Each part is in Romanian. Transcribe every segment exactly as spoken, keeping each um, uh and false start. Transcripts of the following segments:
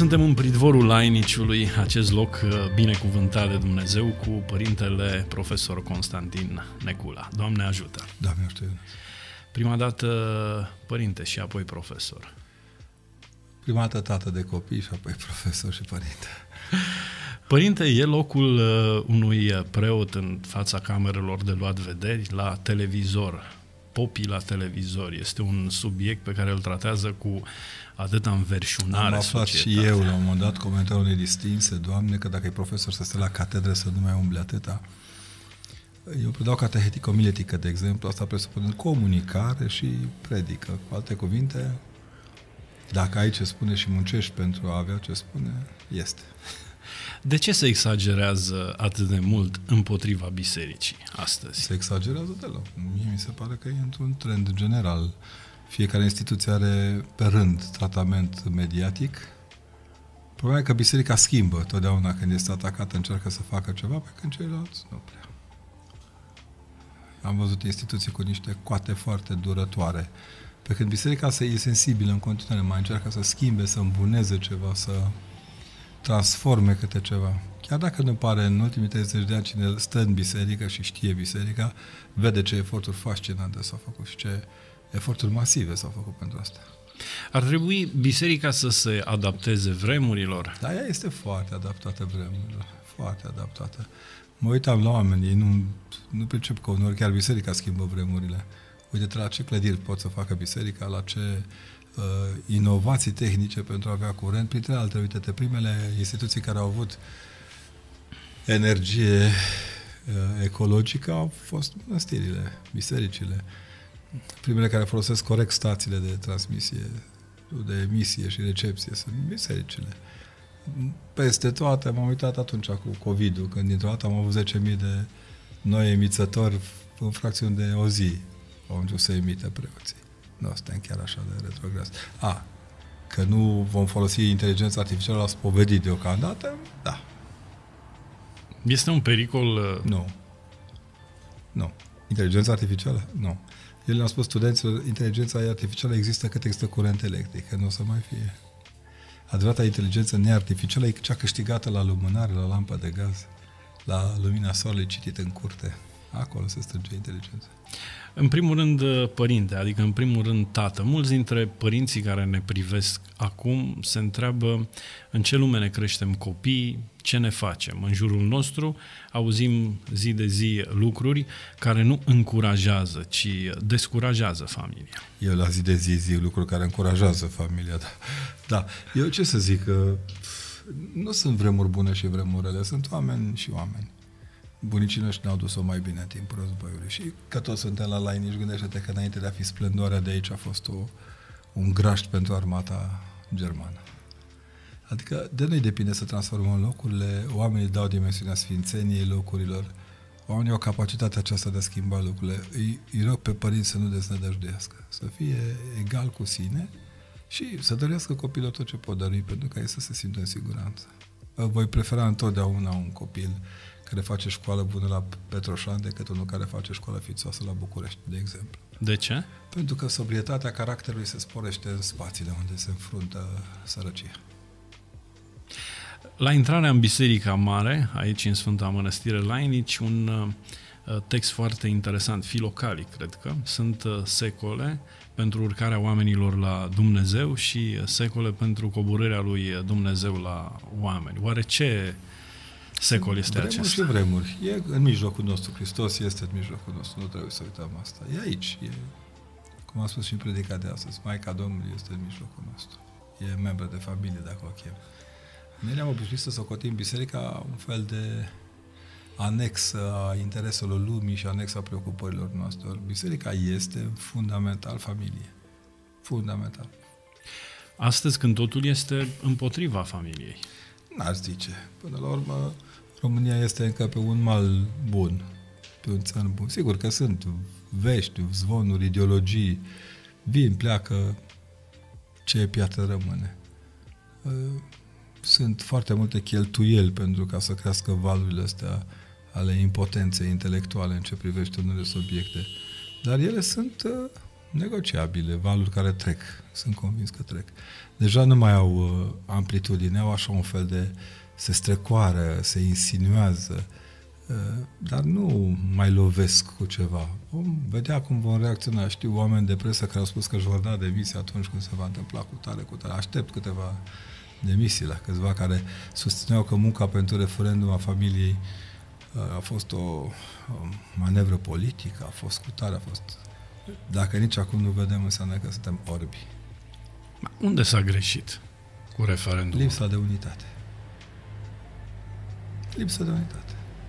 suntem în pridvorul Lainiciului, acest loc binecuvântat de Dumnezeu, cu părintele profesor Constantin Necula. Doamne ajută! Doamne ajută! Prima dată părinte și apoi profesor. Prima dată tată de copii și apoi profesor și părinte. Părinte, e locul unui preot în fața camerelor de luat vederi la televizor. Popii la televizor este un subiect pe care îl tratează cu atâta înverșunare. Am aflat societatea. Și eu la un moment dat comentariul unei distinse, Doamne, că dacă e profesor să stă la catedră să nu mai umble atâta. Eu predau catehetico-miletică, de exemplu, asta presupune comunicare și predică. Cu alte cuvinte, dacă ai ce spune și muncești pentru a avea ce spune, este. De ce se exagerează atât de mult împotriva bisericii astăzi? Se exagerează deloc. Mie mi se pare că e într-un trend general. Fiecare instituție are pe rând tratament mediatic. Problema e că biserica schimbă totdeauna când este atacată, încearcă să facă ceva, pe când ceilalți nu prea. Am văzut instituții cu niște coate foarte durătoare. Pe când biserica e sensibilă în continuare, mai încearcă să schimbe, să îmbuneze ceva, să transforme câte ceva. Chiar dacă nu pare în ultimii treizeci de ani, cine stă în biserică și știe biserica, vede ce eforturi fascinante s-au făcut și ce eforturi masive s-au făcut pentru asta. Ar trebui biserica să se adapteze vremurilor? Da, ea este foarte adaptată vremurilor. Foarte adaptată. Mă uitam la oameni, ei nu, nu pricep că uneori chiar biserica schimbă vremurile. Uite-te la ce clădiri pot să facă biserica, la ce uh, inovații tehnice pentru a avea curent. Printre altele, uite-te, primele instituții care au avut energie uh, ecologică au fost mănăstirile, bisericile. Primele care folosesc corect stațiile de transmisie, de emisie și recepție sunt bisericile. Peste toate, m-am uitat atunci cu COVID-ul, când dintr-o dată am avut zece mii de noi emițători în fracțiuni de o zi. Au început să emite preoții. Nu suntem chiar așa de retrogras. A, că nu vom folosi inteligența artificială la spovedit deocamdată? Da. Este un pericol? Nu. Nu. Inteligența artificială? Nu. Eu le-am spus studenților, inteligența artificială există cât există curent electric, că nu o să mai fie. Adevărata inteligență neartificială e cea câștigată la lumânare, la lampă de gaz, la lumina soarelui citit în curte. Acolo se strânge inteligența. În primul rând, părinte, adică în primul rând tată. Mulți dintre părinții care ne privesc acum se întreabă în ce lume ne creștem copii, ce ne facem. În jurul nostru auzim zi de zi lucruri care nu încurajează, ci descurajează familia. Eu la zi de zi zic lucruri care încurajează familia, da. Da. Eu ce să zic, că nu sunt vremuri bune și vremuri rele, sunt oameni și oameni. Bunicii noștri ne-au dus-o mai bine în timpul războiului și că toți suntem la Lainici, gândește-te că înainte de a fi splendoarea de aici a fost o, un graști pentru armata germană. Adică de noi depinde să transformăm locurile, oamenii dau dimensiunea sfințeniei locurilor, oamenii au capacitatea aceasta de a schimba lucrurile. Îi, îi rog pe părinți să nu deznădăjduiască, să fie egal cu sine și să dăruiască copilul tot ce pot dărui pentru ca ei să se simtă în siguranță. Voi prefera întotdeauna un copil care face școală bună la Petroșani decât unul care face școală fițoasă la București, de exemplu. De ce? Pentru că sobrietatea caracterului se sporește în spațiile unde se înfruntă sărăcia. La intrarea în Biserica Mare, aici în Sfânta Mănăstire Lainici, un uh, text foarte interesant, Filocalii, cred că, sunt uh, secole pentru urcarea oamenilor la Dumnezeu și secole pentru coborârea lui Dumnezeu la oameni. Oare ce secol este vremuri acesta? Și vremuri. E în mijlocul nostru. Hristos este în mijlocul nostru. Nu trebuie să uităm asta. E aici. E, cum am spus și în predica de astăzi, Maica Domnului este în mijlocul nostru. E membră de familie, dacă o chem. Noi ne-am obișnuit să socotim biserica un fel de anexă a intereselor lumii și anexă a preocupărilor noastre. Biserica este fundamental familie. Fundamental. Astăzi, când totul este împotriva familiei. N-aș zice. Până la urmă, România este încă pe un mal bun, pe un țăr bun. Sigur că sunt vești, zvonuri, ideologii, vin, pleacă, ce e piatră rămâne. Sunt foarte multe cheltuieli pentru ca să crească valurile astea ale impotenței intelectuale în ce privește unele subiecte. Dar ele sunt negociabile, valuri care trec. Sunt convins că trec. Deja nu mai au uh, amplitudine, au așa un fel de... se strecoară, se insinuează, uh, dar nu mai lovesc cu ceva. Vom vedea cum vom reacționa. Știu oameni de presă care au spus că își vor da demisia atunci când se va întâmpla cu tare, cu tare. Aștept câteva demisii la câțiva care susțineau că munca pentru referendum a familiei uh, a fost o, o manevră politică, a fost cu tare, a fost... Dacă nici acum nu vedem, înseamnă că suntem orbi. Unde s-a greșit cu referendumul? Lipsa de unitate. Lipsa de unitate.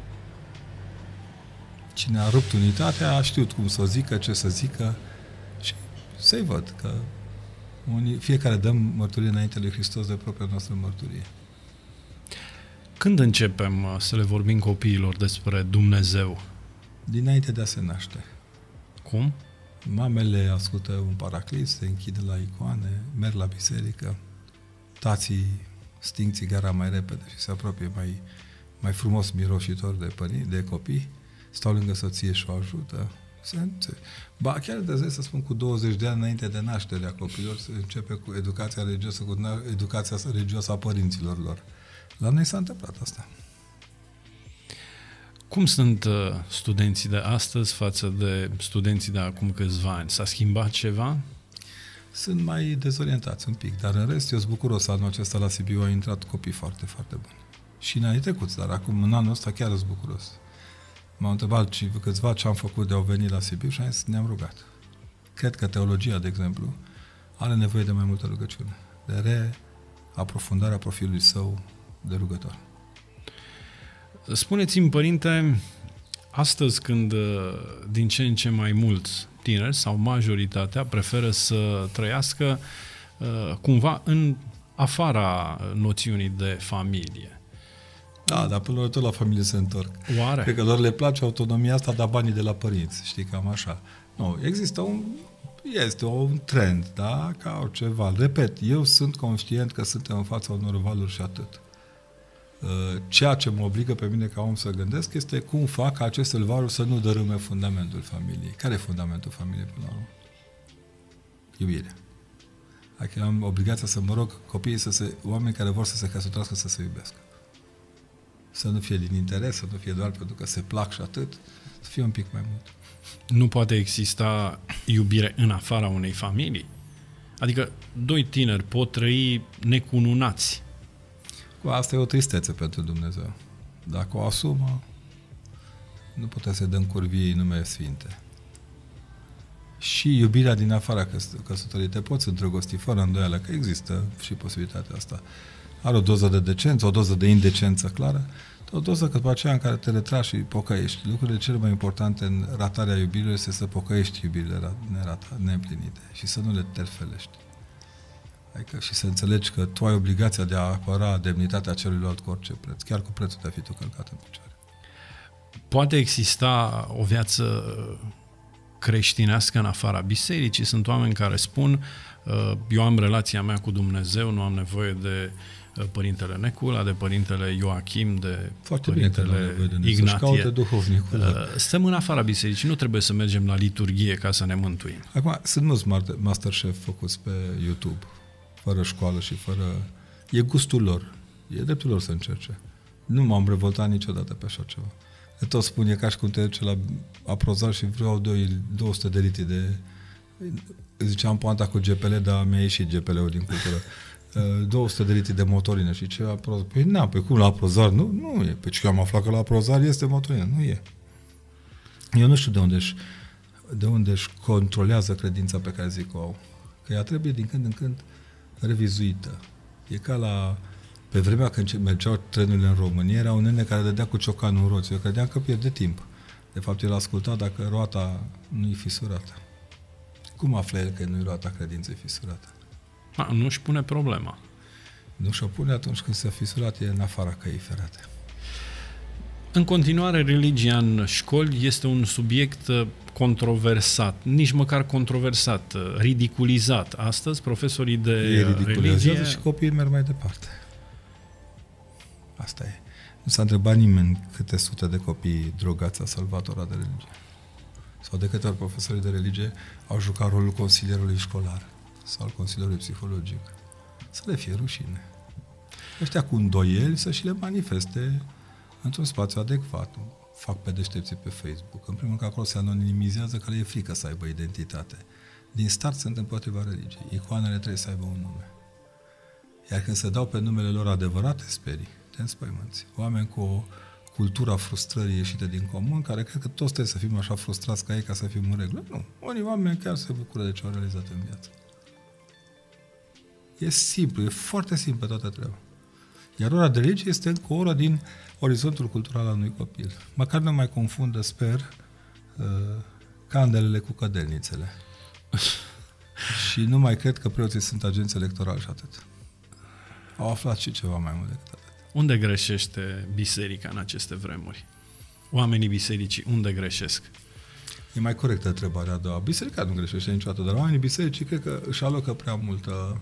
Cine a rupt unitatea a știut cum să o zică, ce să zică și să-i văd că unii, fiecare dăm mărturie înainte lui Hristos de propria noastră mărturie. Când începem să le vorbim copiilor despre Dumnezeu? Dinainte de a se naște. Cum? Mamele ascultă un paraclis, se închide la icoane, merg la biserică, tații sting țigara mai repede și se apropie mai, mai frumos mirositor de părinți, de copii, stau lângă soție și o ajută. Se, ba, chiar de să spun, cu douăzeci de ani înainte de nașterea copilor, se începe cu educația religioasă, cu educația religioasă a părinților lor. La noi s-a întâmplat asta. Cum sunt studenții de astăzi față de studenții de acum câțiva ani? S-a schimbat ceva? Sunt mai dezorientați un pic, dar în rest eu sunt bucuros. Anul acesta la Sibiu au intrat copii foarte, foarte buni. Și în anii trecuți, dar acum în anul ăsta chiar sunt bucuros. M-au întrebat și câțiva ce am făcut de au venit la Sibiu și am zis, ne-am rugat. Cred că teologia, de exemplu, are nevoie de mai multă rugăciune, de reaprofundarea profilului său de rugător. Spuneți-mi, părinte, astăzi când din ce în ce mai mulți tineri sau majoritatea preferă să trăiască cumva în afara noțiunii de familie. Da, dar până la urmă tot la familie se întorc. Oare? Cred că lor le place autonomia asta, dar banii de la părinți, știi, cam așa. Nu, există un, este un trend, da, ca orice val. Repet, eu sunt conștient că suntem în fața unor valuri și atât. Ceea ce mă obligă pe mine ca om să gândesc este cum fac ca aceste valuri să nu dărâme fundamentul familiei. Care e fundamentul familiei până la urmă? Iubirea. Adică am obligația să mă rog copiii să se, oameni care vor să se căsătorească să se iubească. Să nu fie din interes, să nu fie doar pentru că se plac și atât, să fie un pic mai mult. Nu poate exista iubire în afara unei familii? Adică doi tineri pot trăi necununați. Asta e o tristețe pentru Dumnezeu. Dacă o asumă, nu putem să-i dăm curviei nume sfinte. Și iubirea din afara căsătoriei, te poți îndrăgosti fără îndoială, că există și posibilitatea asta. Are o doză de decență, o doză de indecență clară, o doză că după aceea în care te retragi și pocăiești. Lucrurile cele mai importante în ratarea iubirii este să pocăiești iubirile neîmplinite și să nu le terfelești. Adică și să înțelegi că tu ai obligația de a apăra demnitatea celuilalt cu orice preț, chiar cu prețul de a fi tu călcat în picioare. Poate exista o viață creștinească în afara bisericii? Sunt oameni care spun, eu am relația mea cu Dumnezeu, nu am nevoie de părintele Necula, de părintele Ioachim, de foarte părintele bine, Ignatie. Duhovnicul. Stăm în afara bisericii, nu trebuie să mergem la liturghie ca să ne mântuim. Acum, sunt mulți Masterchef făcuți pe YouTube, fără școală și fără... E gustul lor. E dreptul lor să încerce. Nu m-am revoltat niciodată pe așa ceva. De tot spun, e ca și cum te duce la aprozar și vreau două sute de litri de... Ziceam poanta cu G P L, dar mi-a ieșit G P L-ul din cultură. două sute de litri de motorină și ce aprozar? Păi na, pe cum la aprozar? Nu, nu e. Păi ce am aflat că la aprozar este motorină. Nu e. Eu nu știu de unde își, de unde își controlează credința pe care zic o au. Că ea trebuie din când în când revizuită. E ca la... Pe vremea când mergeau trenurile în România, era un nene care dădea cu ciocanul în roți. Eu credeam că pierde timp. De fapt, el asculta dacă roata nu-i fisurată. Cum află el că nu-i roata credinței fisurată? A, nu își pune problema. Nu și-o pune atunci când se-a fisurat, e în afara căii ferate. În continuare, religia în școli este un subiect controversat, nici măcar controversat, ridiculizat. Astăzi, profesorii de religie... și copiii merg mai departe. Asta e. Nu s-a întrebat nimeni câte sute de copii drogați a salvat ora de religie. sau de câte ori profesorii de religie au jucat rolul consilierului școlar sau al consilierului psihologic. Să le fie rușine. Ăștia cu îndoieli să și le manifeste într-un spațiu adecvat. Fac pe deștepții pe Facebook. În primul rând că acolo se anonimizează că le e frică să aibă identitate. Din start sunt împotriva religiei. Icoanele trebuie să aibă un nume. Iar când se dau pe numele lor adevărate, sperii, te înspăimânți. Oameni cu o cultura frustrării ieșite din comun, care cred că toți trebuie să fim așa frustrați ca ei ca să fim în regulă. Nu. Unii oameni chiar se bucură de ce au realizat în viață. E simplu, e foarte simplu toată treaba. Iar ora de religie este încă o oră din orizontul cultural al unui copil. Măcar nu mai confundă, sper, uh, candelele cu cădelnițele. Și nu mai cred că preoții sunt agenți electorali și atât. Au aflat și ceva mai mult decât atât. Unde greșește biserica în aceste vremuri? Oamenii bisericii unde greșesc? E mai corectă întrebarea a doua. Biserica nu greșește niciodată, dar oamenii bisericii cred că își alocă prea multă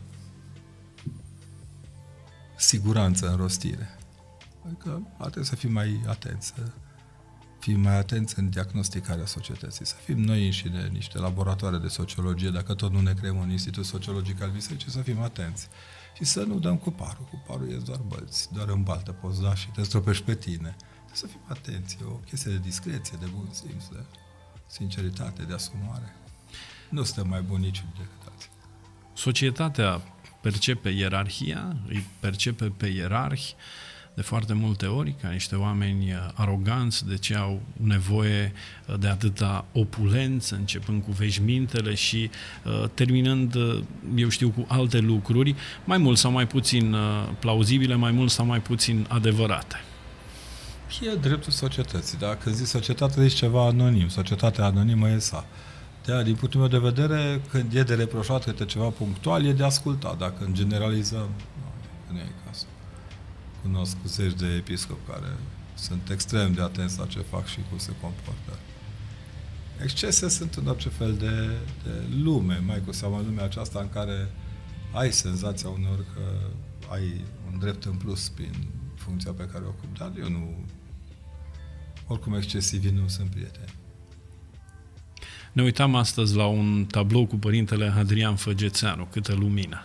siguranță în rostire. Adică ar trebui să fim mai atenți, să fim mai atenți în diagnosticarea societății, să fim noi înșine niște laboratoare de sociologie, dacă tot nu ne creăm un institut sociologic al bisericii, să fim atenți. Și să nu dăm cu parul. Cu parul ies doar bălți, doar în baltă poți da și te stropești pe tine. Trebuie să fim atenți, e o chestie de discreție, de bun simț, de sinceritate, de asumare. Nu suntem mai buni nici decât alții. Societatea percepe ierarhia, îi percepe pe ierarhi de foarte multe ori ca niște oameni aroganți, de ce au nevoie de atâta opulență, începând cu veșmintele și uh, terminând, eu știu, cu alte lucruri, mai mult sau mai puțin uh, plauzibile, mai mult sau mai puțin adevărate. E dreptul societății, da? Când zici societate, zici ceva anonim. Societatea anonimă e sa. De din punctul meu de vedere, când e de reproșat câte ceva punctual, e de ascultat. Dacă generalizăm, nu, nu e cazul. Cunosc zeci de episcopi care sunt extrem de atenți la ce fac și cum se comportă. Excese sunt în orice fel de, de lume, mai cu seamă lumea aceasta în care ai senzația uneori că ai un drept în plus prin funcția pe care o ocupi, dar eu nu... Oricum excesivii nu sunt prieteni. Ne uitam astăzi la un tablou cu părintele Hadrian Făgețeanu, Câtă lumină.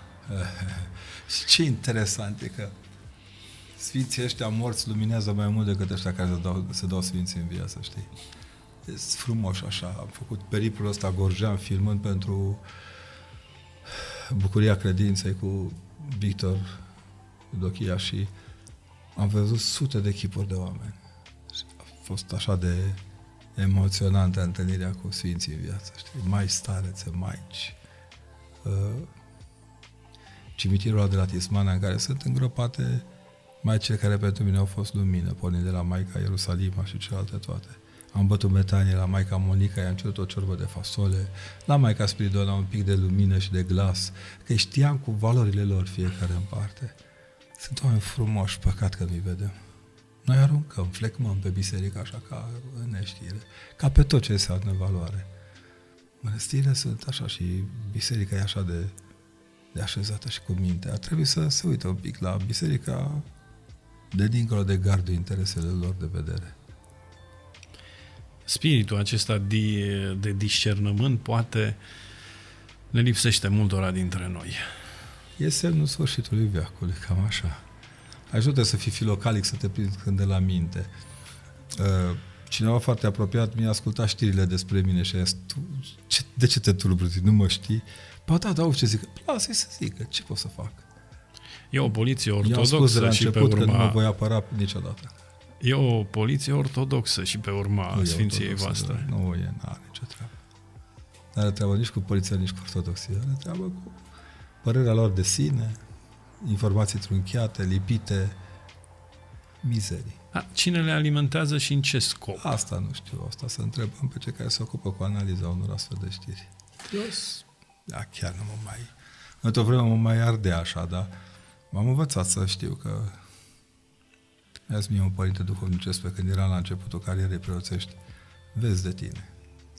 Și ce interesant e că sfinții ăștia morți luminează mai mult decât ăștia care se dau, se dau sfinții în viață, știi? E frumos așa. Am făcut periplul ăsta gorjean filmând pentru Bucuria Credinței cu Victor Dochia și am văzut sute de chipuri de oameni. Și a fost așa de emoționantă întâlnirea cu sfinții în viață, știi? Mai starețe, maici. Uh, cimitirul ăla de la Tismana în care sunt îngropate maicile care pentru mine au fost lumină, pornind de la Maica Ierusalima și celelalte toate. Am bătut metanie la Maica Monica, i-am cerut o ciorbă de fasole, la Maica Spiridona un pic de lumină și de glas, că știam cu valorile lor fiecare în parte. Sunt oameni frumoși, păcat că nu-i vedem. Noi aruncăm, flecmăm pe biserică așa ca în neștire, ca pe tot ce înseamnă valoare. Mănăstirile sunt așa și biserica e așa de, de așezată și cu minte. Ar trebui să se uită un pic la biserica de dincolo de gardul interesele lor de vedere. Spiritul acesta de, de discernământ poate ne lipsește multora dintre noi. E semnul sfârșitului veacului, cam așa. Ajută să fii filocalic, să te prinzi când de la minte. Cineva foarte apropiat mi-a ascultat știrile despre mine și a zis, ce, de ce te tulburi? Nu mă știi? Ba da, da, ce zic? Lasă-i să zică, ce pot să fac? E o poliție ortodoxă și pe urma... I-am spus de la început că nu mă voi apăra niciodată. E o poliție ortodoxă și pe urma nu Sfinției voastre. Nu e, n-are nicio treabă. N-are treabă nici cu poliția, nici cu ortodoxia. Are treabă cu părerea lor de sine, informații trunchiate, lipite, mizerii. A, cine le alimentează și în ce scop? Asta nu știu, asta să întrebăm pe cei care se ocupă cu analiza unor astfel de știri. Eu, da, chiar nu mă mai... Într-o vreme mă mai ardea așa, dar m-am învățat să știu că mi-a zis mie un părinte duhovnicesc pe când eram la începutul carierei preoțești, vezi de tine.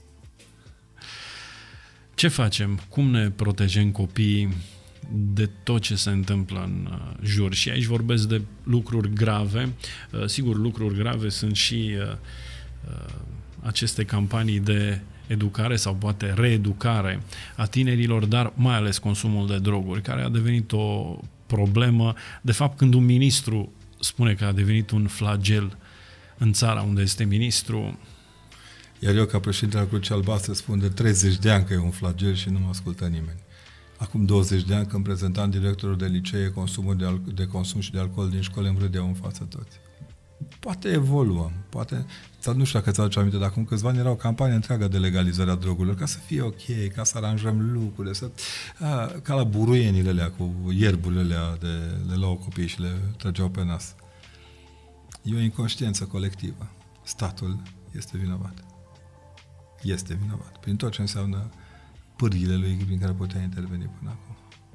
Ce facem? Cum ne protejăm copiii de tot ce se întâmplă în jur? Și aici vorbesc de lucruri grave. Sigur, lucruri grave sunt și aceste campanii de educare sau poate reeducare a tinerilor, dar mai ales consumul de droguri, care a devenit o problemă. De fapt, când un ministru spune că a devenit un flagel în țara unde este ministru... Iar eu, ca președinte al Crucii Albastre, spun de treizeci de ani că e un flagel și nu mă ascultă nimeni. Acum douăzeci de ani, când prezentam directorul de licee consumul de, al- de consum și de alcool din școli, îmi râdeau în față toți. Poate evoluăm, poate... Nu știu dacă ți-aduce aminte, dar acum câțiva ani era o campanie întreagă de legalizare a drogurilor, ca să fie ok, ca să aranjăm lucrurile, să, a, ca la buruienile alea cu ierburile alea de le luau copiii și le trăgeau pe nas. E o inconștiență colectivă. Statul este vinovat. Este vinovat. Prin tot ce înseamnă pârghile lui prin care putea interveni până acum.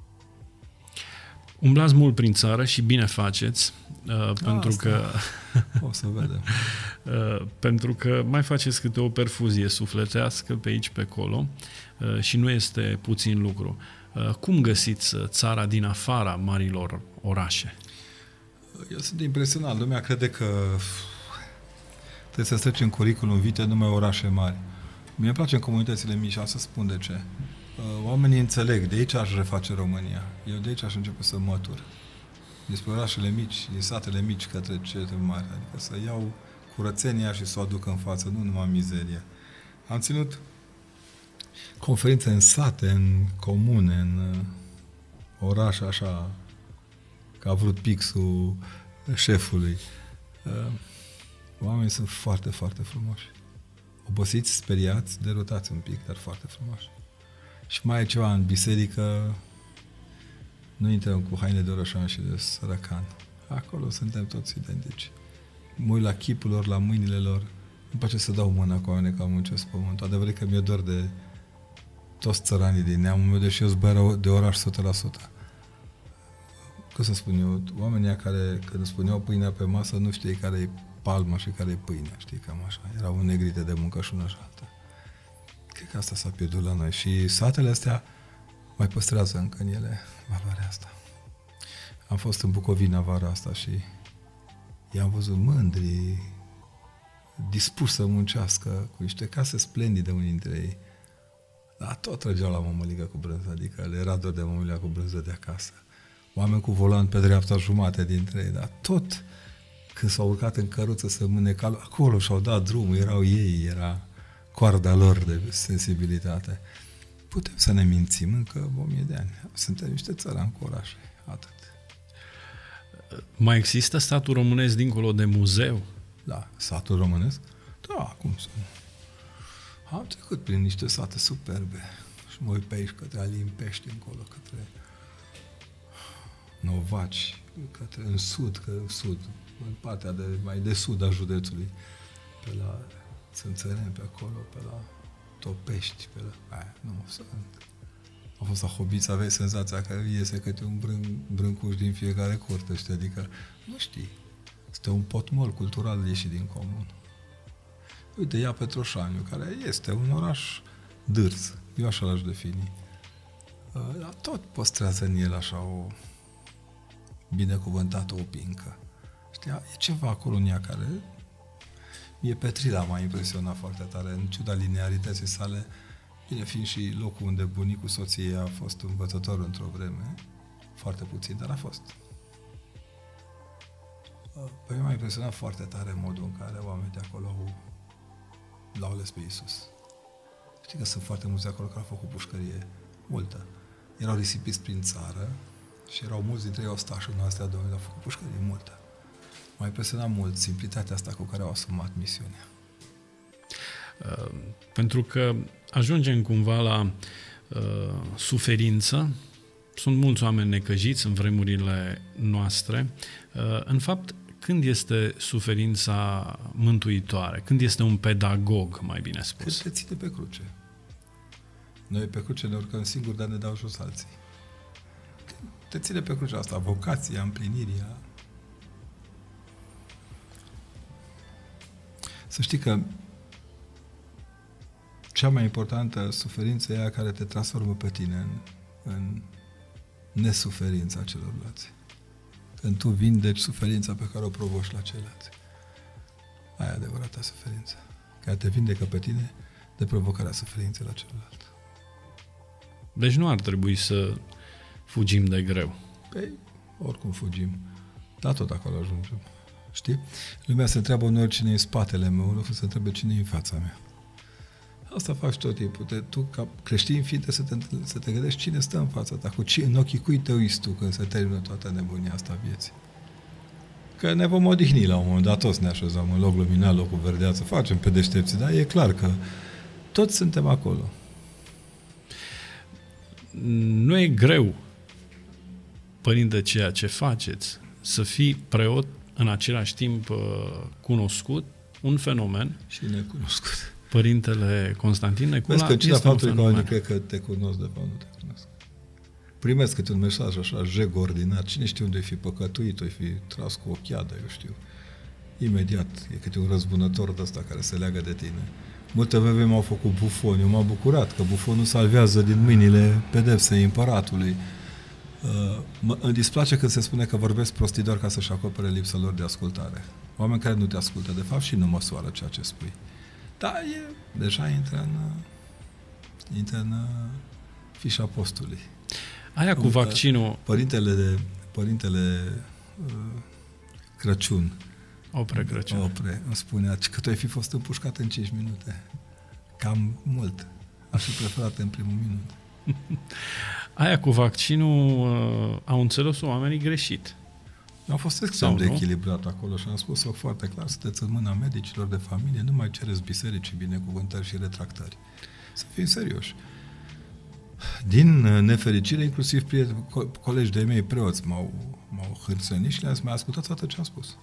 Umblați mult prin țară și bine faceți, uh, pentru Asta. că O să vedem. uh, pentru că mai faceți câte o perfuzie sufletească pe aici, pe acolo, uh, și nu este puțin lucru. Uh, cum găsiți țara din afara marilor orașe? Eu sunt impresionat. Lumea crede că trebuie să treci în curriculum vitae numai orașe mari. Mie îmi place în comunitățile mici, să spun de ce. Oamenii înțeleg, de aici aș reface România. Eu de aici aș începe să mătur. Despre orașele mici, din satele mici către cele mari. Adică să iau curățenia și să o aduc în față, nu numai mizeria. Am ținut conferințe în sate, în comune, în orașe, așa, că a vrut pixul șefului. Oamenii sunt foarte, foarte frumoși. Obosiți, speriați, derutați un pic, dar foarte frumoși. Și mai e ceva, în biserică nu intrăm cu haine de orășan și de sărăcan. Acolo suntem toți identici. Mă uit la chipul lor, la mâinile lor, îmi place să dau mâna cu oameni care muncesc pământul. Adevărat că mi-e dor de toți țăranii din neamul meu, deși eu zbăr de oraș o sută la sută. Cum să spun eu, oamenii care, când spuneau pâinea pe masă, nu știi care e palma și care e pâinea, știi, cam așa. Erau negrite de muncă și una și alta. Cred că asta s-a pierdut la noi. Și satele astea mai păstrează încă în ele valoarea asta. Am fost în Bucovina vara asta și i-am văzut mândri, dispuși să muncească, cu niște case splendide unii dintre ei. Dar tot trăgeau la mămăligă cu brânză, adică le era dor de mămăligă cu brânză de acasă. Oameni cu volan pe dreapta jumate dintre ei, dar tot când s-au urcat în căruță să mâne calul, acolo și-au dat drumul, erau ei, era coarda lor de sensibilitate. Putem să ne mințim încă o mie de ani. Suntem niște țărani cu orașe. Atât. Mai există statul românesc dincolo de muzeu? Da, satul românesc? Da, acum să nu. Am trecut prin niște sate superbe și mă uit pe aici către Alimpești, încolo, către Novaci, către în sud, că în sud, în partea de, mai de sud a județului, pe la Țânțăreni, pe acolo, pe la Topești, pe la... Aia, nu, sunt... Am fost la Hobiți, aveai senzația că iese câte un brân, brâncuș din fiecare curte, știi? Adică, nu știi, este un potmol cultural ieșit din comun. Uite, ia Petroșaniu, care este un oraș dârz, eu așa l-aș defini. Dar tot păstrează în el așa o binecuvântată opincă. Știi, e ceva acolo în ea care... Mie Petrila m-a impresionat foarte tare, în ciuda linearității sale, bine fiind și locul unde bunicul soției a fost învățător într-o vreme, foarte puțin, dar a fost. Păi m-a impresionat foarte tare modul în care oamenii de acolo l-au ales pe Iisus. Știi că sunt foarte mulți de acolo care au făcut pușcărie, multă. Erau risipiți prin țară și erau mulți dintre ei ostași în astea, Domnului, au făcut pușcărie multă. M-a impresionat mult simplitatea asta cu care au asumat misiunea. Uh, pentru că ajungem cumva la uh, suferință. Sunt mulți oameni necăjiți în vremurile noastre. Uh, în fapt, când este suferința mântuitoare? Când este un pedagog, mai bine spus? Când te ține pe cruce. Noi pe cruce ne urcăm singuri, dar ne dau jos alții. Când te ține pe cruce asta, vocația, împlinirea. Să știi că cea mai importantă suferință e aia care te transformă pe tine în, în nesuferința celorlalți. Când tu vindeci suferința pe care o provoci la ceilalți. Aia e adevărata suferință. Care te vindecă pe tine de provocarea suferinței la celălalt. Deci nu ar trebui să fugim de greu. Păi, oricum fugim, dar tot acolo ajungem. Știi? Lumea se întreabă uneori cine e în spatele meu, nu se întrebe cine e în fața mea. Asta faci tot timpul. Te, tu, ca creștin fiind, să te, să te gândești cine stă în fața ta, cu ce, în ochii cui te uiți tu când se termină toată nebunia asta a vieții. Că ne vom odihni la un moment dat, toți ne așezăm în loc luminat, locul verdeață, facem pe deștepți, dar e clar că toți suntem acolo. Nu e greu, părinte, ceea ce faceți, să fii preot în același timp cunoscut, un fenomen. Și necunoscut. Părintele Constantin Necula. Vezi că cine faptul că oamenii cred că te cunosc, de fapt nu te cunosc. Primesc câte un mesaj așa, jeg ordinar, cine știe unde ai fi păcătuit, ai fi tras cu o chiadă, eu știu. Imediat, e câte un răzbunător de ăsta care se leagă de tine. Multe vreme m-au făcut bufoni, eu m-am bucurat că bufonul salvează din mâinile pedepsei împăratului. Uh, mă, îmi displace când se spune că vorbesc prostii doar ca să-și acopere lipsa lor de ascultare. Oameni care nu te ascultă, de fapt, și nu măsoară ceea ce spui. Dar e, deja intră în, intră în fișa postului. Aia cu vaccinul... Părintele, de, părintele uh, Crăciun, Opre Crăciun. Opre, îmi spunea că tu ai fi fost împușcat în cinci minute. Cam mult. Aș fi preferat în primul minut. Aia cu vaccinul uh, au înțeles oamenii greșit. Am fost extrem de echilibrat acolo și am spus-o foarte clar, sunteți în mâna medicilor de familie, nu mai cereți bisericii binecuvântări și retractări. Să fim serioși. Din nefericire, inclusiv prieteni, co- colegi de mei preoți m-au, m-au hârțănit și le-am zis, mai ascultați toată ce am spus.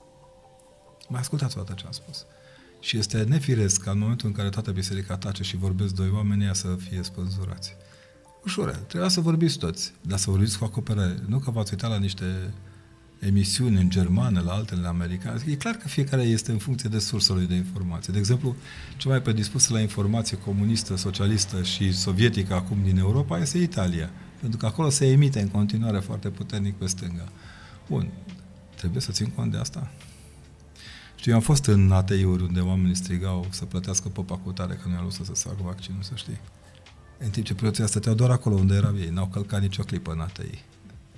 Mai ascultați toată ce am spus. Și este nefiresc ca în momentul în care toată biserica tace și vorbesc doi oameni, ea să fie spânzurați. Ușurel, trebuia să vorbiți toți, dar să vorbiți cu acoperare. Nu că v-ați uitat la niște emisiuni în germană, la altele în americană. E clar că fiecare este în funcție de sursa lui de informație. De exemplu, cea mai predispusă la informație comunistă, socialistă și sovietică acum din Europa este Italia. Pentru că acolo se emite în continuare foarte puternic pe stânga. Bun, trebuie să țin cont de asta. Știu, eu am fost în A T I-uri unde oamenii strigau să plătească popa cu tare că nu i-a lăsat să se facă vaccinul, să știi. În timp ce preoții stăteau doar acolo unde erau ei, n-au călcat nicio clipă în A T I.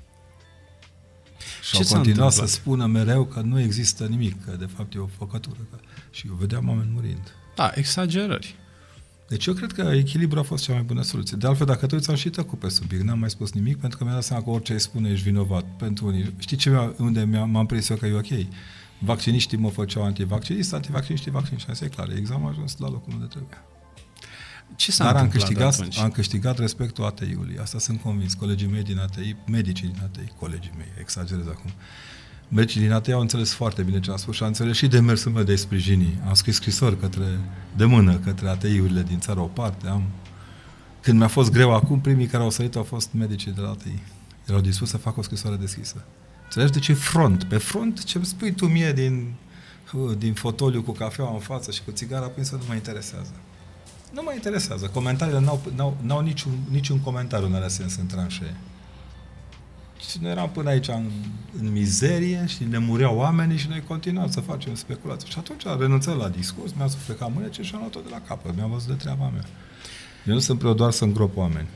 Și au continuat să spună mereu că nu există nimic, că de fapt e o făcătură. Că... Și eu vedeam oameni murind. Da, exagerări. Deci eu cred că echilibru a fost cea mai bună soluție. De altfel, dacă tu ți-am și tăcut pe subiect, n-am mai spus nimic, pentru că mi-a dat seama că orice îi spune ești vinovat. Pentru unii. Știi ce mi-a, unde mi-a, m-am prins eu că e ok? Vacciniștii mă făceau antivaccinist, antivacciniștii vacciniști. Asta e clar. Exact am ajuns la locul unde trebuia. Ce s-a Dar am întâmplat câștigat, atunci? am câștigat respectul A T I-ului. Asta sunt convins. Colegii mei din A T I, medicii din A T I, colegii mei, exagerez acum. Medicii din A T I au înțeles foarte bine ce am spus și am înțeles și demersul meu de sprijini. Am scris scrisori către, de mână către A T I-urile din țară o parte. Am... Când mi-a fost greu acum, primii care au sărit au fost medicii de la A T I. Erau dispuși să facă o scrisoare deschisă. Înțelegi de ce front? Pe front, ce îmi spui tu mie din, din fotoliu cu cafeaua în față și cu țigara aprinsă, nu mă interesează. Nu mă interesează. Comentariile n-au, n-au, n-au niciun, niciun comentariu, nu are sens în tranșee. Și noi eram până aici în, în mizerie și ne mureau oamenii și noi continuam să facem speculații. Și atunci am renunțat la discurs, mi-am suflecat mânece și am luat-o de la capăt. Mi-am văzut de treaba mea. Eu nu sunt preot doar să îngrop oameni.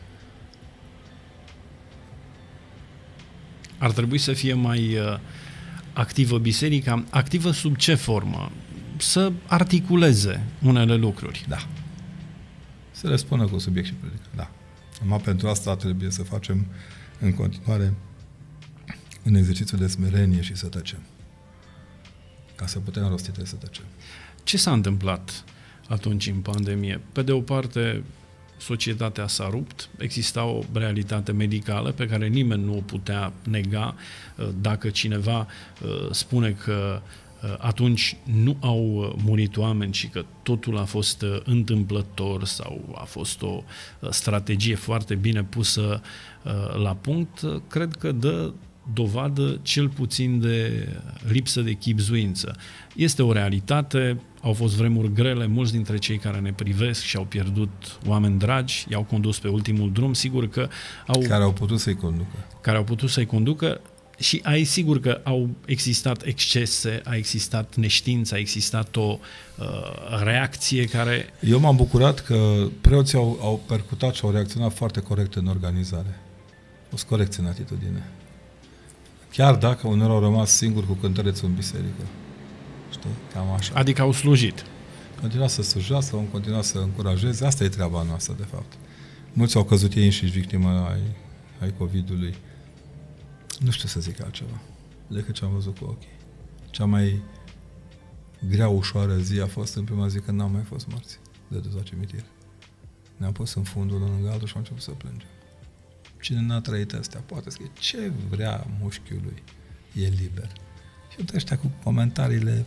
Ar trebui să fie mai uh, activă biserica. Activă sub ce formă? Să articuleze unele lucruri. Da. Să le spună cu subiect și predică. Da. Numai pentru asta trebuie să facem în continuare un exercițiu de smerenie și să tăcem. Ca să putem rosti, trebuie să tăcem. Ce s-a întâmplat atunci în pandemie? Pe de o parte, societatea s-a rupt, exista o realitate medicală pe care nimeni nu o putea nega. Dacă cineva spune că atunci nu au murit oameni și că totul a fost întâmplător sau a fost o strategie foarte bine pusă la punct, cred că dă dovadă cel puțin de lipsă de chibzuință. Este o realitate, au fost vremuri grele, mulți dintre cei care ne privesc și-au pierdut oameni dragi, i-au condus pe ultimul drum, sigur că au... Care au putut să-i conducă. Care au putut să-i conducă Și ai sigur că au existat excese, a existat neștiință, a existat o uh, reacție care... Eu m-am bucurat că preoții au, au percutat și au reacționat foarte corect în organizare. A fost corect în atitudine. Chiar dacă uneori au rămas singuri cu cântărețul în biserică. Știi? Cam așa. Adică au slujit. Continua să slujească, au continuat să încurajeze. Asta e treaba noastră, de fapt. Mulți au căzut ei înșiși victimă ai, ai COVID-ului. Nu știu să zic altceva decât ce am văzut cu ochii. Cea mai grea, ușoară zi a fost în prima zi când n-am mai fost morți de dus la cimitir. Ne-am pus în fundul unul lângă altul și am început să plângem. Cine n-a trăit astea poate scrie ce vrea mușchiul lui. E liber. Și uite ăștia cu comentariile.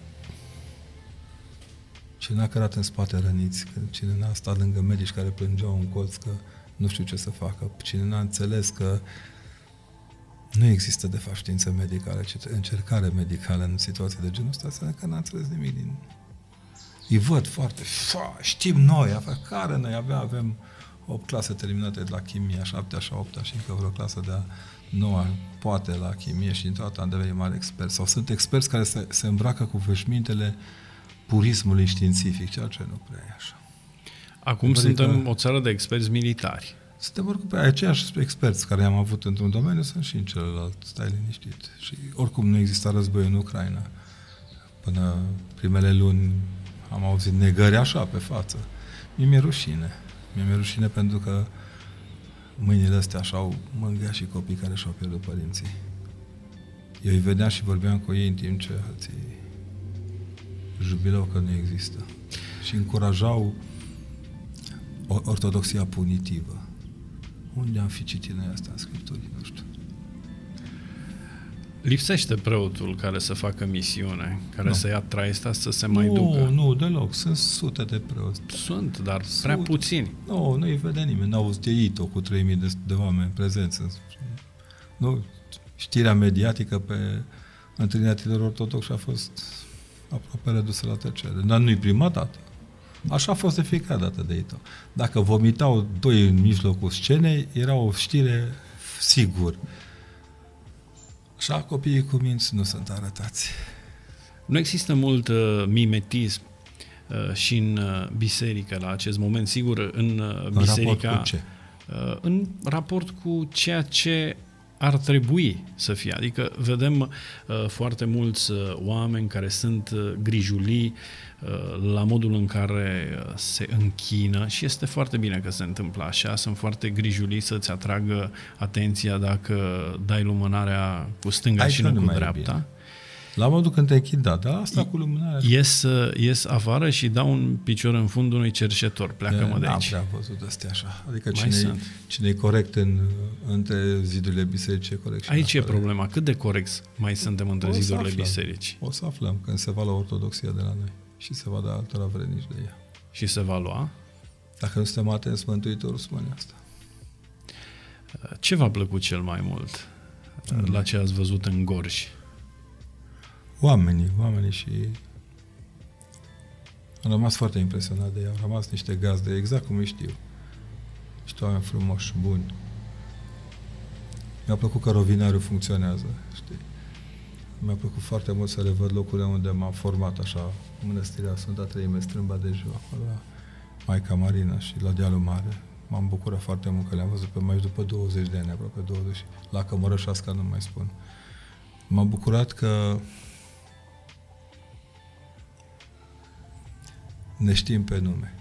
Cine n-a cărat în spate răniți, cine n-a stat lângă medici care plângeau în colț că nu știu ce să facă, cine n-a înțeles că nu există, de fapt, știință medicală, ci încercare medicală în situații de genul ăsta, înseamnă că n-a înțeles nimic din... Îi văd foarte... Fa, știm noi, care noi avea, avem opt clase terminate de la chimie, șapte, așa, opt, și încă vreo clasă de a noua, poate la chimie și dintr-o dată am devenit mari experți. Sau sunt experți care se, se îmbracă cu veșmintele purismului științific, ceea ce nu prea e așa. Acum adică suntem o țară de experți militari. Suntem oricum pe aceiași experți care am avut într-un domeniu, sunt și în celălalt, stai liniștit. Și oricum nu exista război în Ucraina. Până primele luni am auzit negări așa pe față. Mie mi-e rușine. Mie mi-e rușine pentru că mâinile astea așa au mângâiat și copii care și-au pierdut părinții. Eu îi vedeam și vorbeam cu ei în timp ce alții jubilau că nu există. Și încurajau ortodoxia punitivă. Unde am fi citit noi asta în Scripturi? Nu știu. Lipsește preotul care să facă misiune, care nu. să ia traista să se mai nu, ducă. Nu, nu, deloc. Sunt sute de preoți. Sunt, dar Sute. prea puțini. Nu, nu-i vede nimeni. N-au auzit ei-o cu trei mii de, de oameni prezenți. Nu, știrea mediatică pe întâlnirea tinerilor ortodoxi a fost aproape redusă la tăcere. Dar nu-i prima dată. Așa a fost de fiecare dată de ei. Dacă vomitau doi în mijlocul scenei, era o știre sigur. Așa copiii cu minți nu sunt arătați. Nu există mult uh, mimetism uh, și în uh, biserică la acest moment, sigur, în uh, biserica... În raport cu ce? Uh, în raport cu ceea ce ar trebui să fie. Adică vedem uh, foarte mulți uh, oameni care sunt uh, grijulii uh, la modul în care uh, se închină și este foarte bine că se întâmplă așa. Sunt foarte grijulii să-ți atragă atenția dacă dai lumânarea cu stânga Ai și nu cu dreapta. La modul când te închid, da, dar asta cu lumânarea... Ies, ies afară și dau un picior în fundul unui cerșetor. Pleacă-mă de aici. N-am prea văzut astea așa. Adică cine, cine e corect în, între zidurile bisericii e corect și aici e problema. Cât de corecți mai suntem între zidurile bisericii? O să aflăm când se va lua ortodoxia de la noi și se va da altora vrednici de ea. Și se va lua? Dacă nu suntem atenți, Mântuitorul spune asta. Ce v-a plăcut cel mai mult mm. la ce ați văzut în Gorj? Oamenii, oamenii și am rămas foarte impresionat de ei. Au rămas niște gazde, exact cum îi știu. Niște oameni frumoși, buni. Mi-a plăcut că rovinariul funcționează, știi? Mi-a plăcut foarte mult să revăd locurile unde m-am format așa, Mănăstirea Sfânta Treime, Strâmba de Jiu, acolo la Maica Marina și la Dealul Mare. M-am bucurat foarte mult că le-am văzut pe mai după douăzeci de ani, aproape douăzeci. La Cămărășasca nu mai spun. M-am bucurat că ne știm pe nume.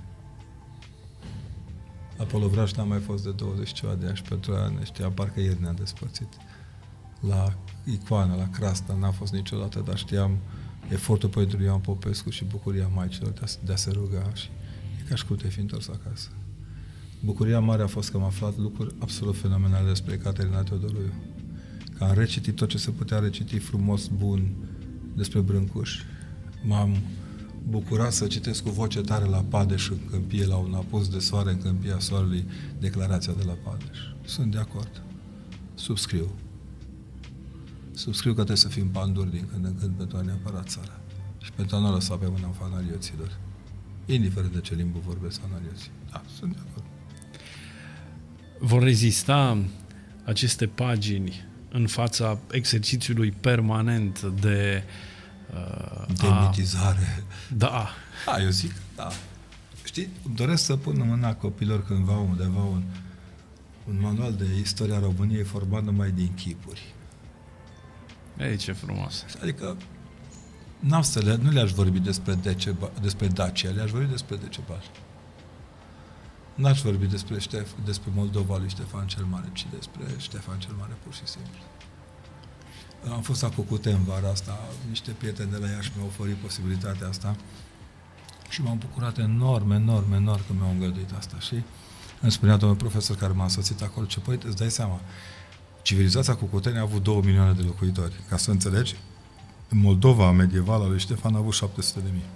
La Polovraș n-am mai fost de douăzeci ceva de ani și pentru aia ne știam, parcă ieri ne-am despărțit. La Icoană, la Crasta, n-am fost niciodată, dar știam efortul pentru Ioan Popescu și bucuria Maicilor de a, de a se ruga și e ca și cum te fi întors acasă. Bucuria mare a fost că am aflat lucruri absolut fenomenale despre Caterina Teodoruiu. Că am recitit tot ce se putea reciti frumos, bun, despre Brâncuș. M-am bucurat să citesc cu voce tare la Padeș în câmpie, la un apus de soare în câmpia soarelui, declarația de la Padeș. Sunt de acord. Subscriu. Subscriu că trebuie să fim panduri din când în când pentru a ne apăra țara. Și pentru a nu lăsa pe mâna fanarioților. Indiferent de ce limbă vorbesc fanarioții. Da, sunt de acord. Vor rezista aceste pagini în fața exercițiului permanent de demitizare. Da. Da, eu zic, da. Știi, doresc să pun în mâna copilor cândva undeva un, un manual de istoria României format numai din chipuri. Ei, ce frumos. Adică n-am să le, nu le-aș vorbi despre, Deceba, despre Dacia, le-aș vorbi despre Decebal. N-aș vorbi despre, Ștef, despre Moldova lui Ștefan cel Mare, ci despre Ștefan cel Mare, pur și simplu. Am fost la Cucute în vara asta, niște prieteni de la Iași mi-au oferit posibilitatea asta și m-am bucurat enorm, enorm, enorm că mi-au îngăduit asta. Și îmi spunea domnul profesor care m-a însoțit acolo, ce păi, îți dai seama, civilizația Cucuteni a avut două milioane de locuitori. Ca să înțelegi, în Moldova medievală lui Ștefan a avut șapte sute de mii.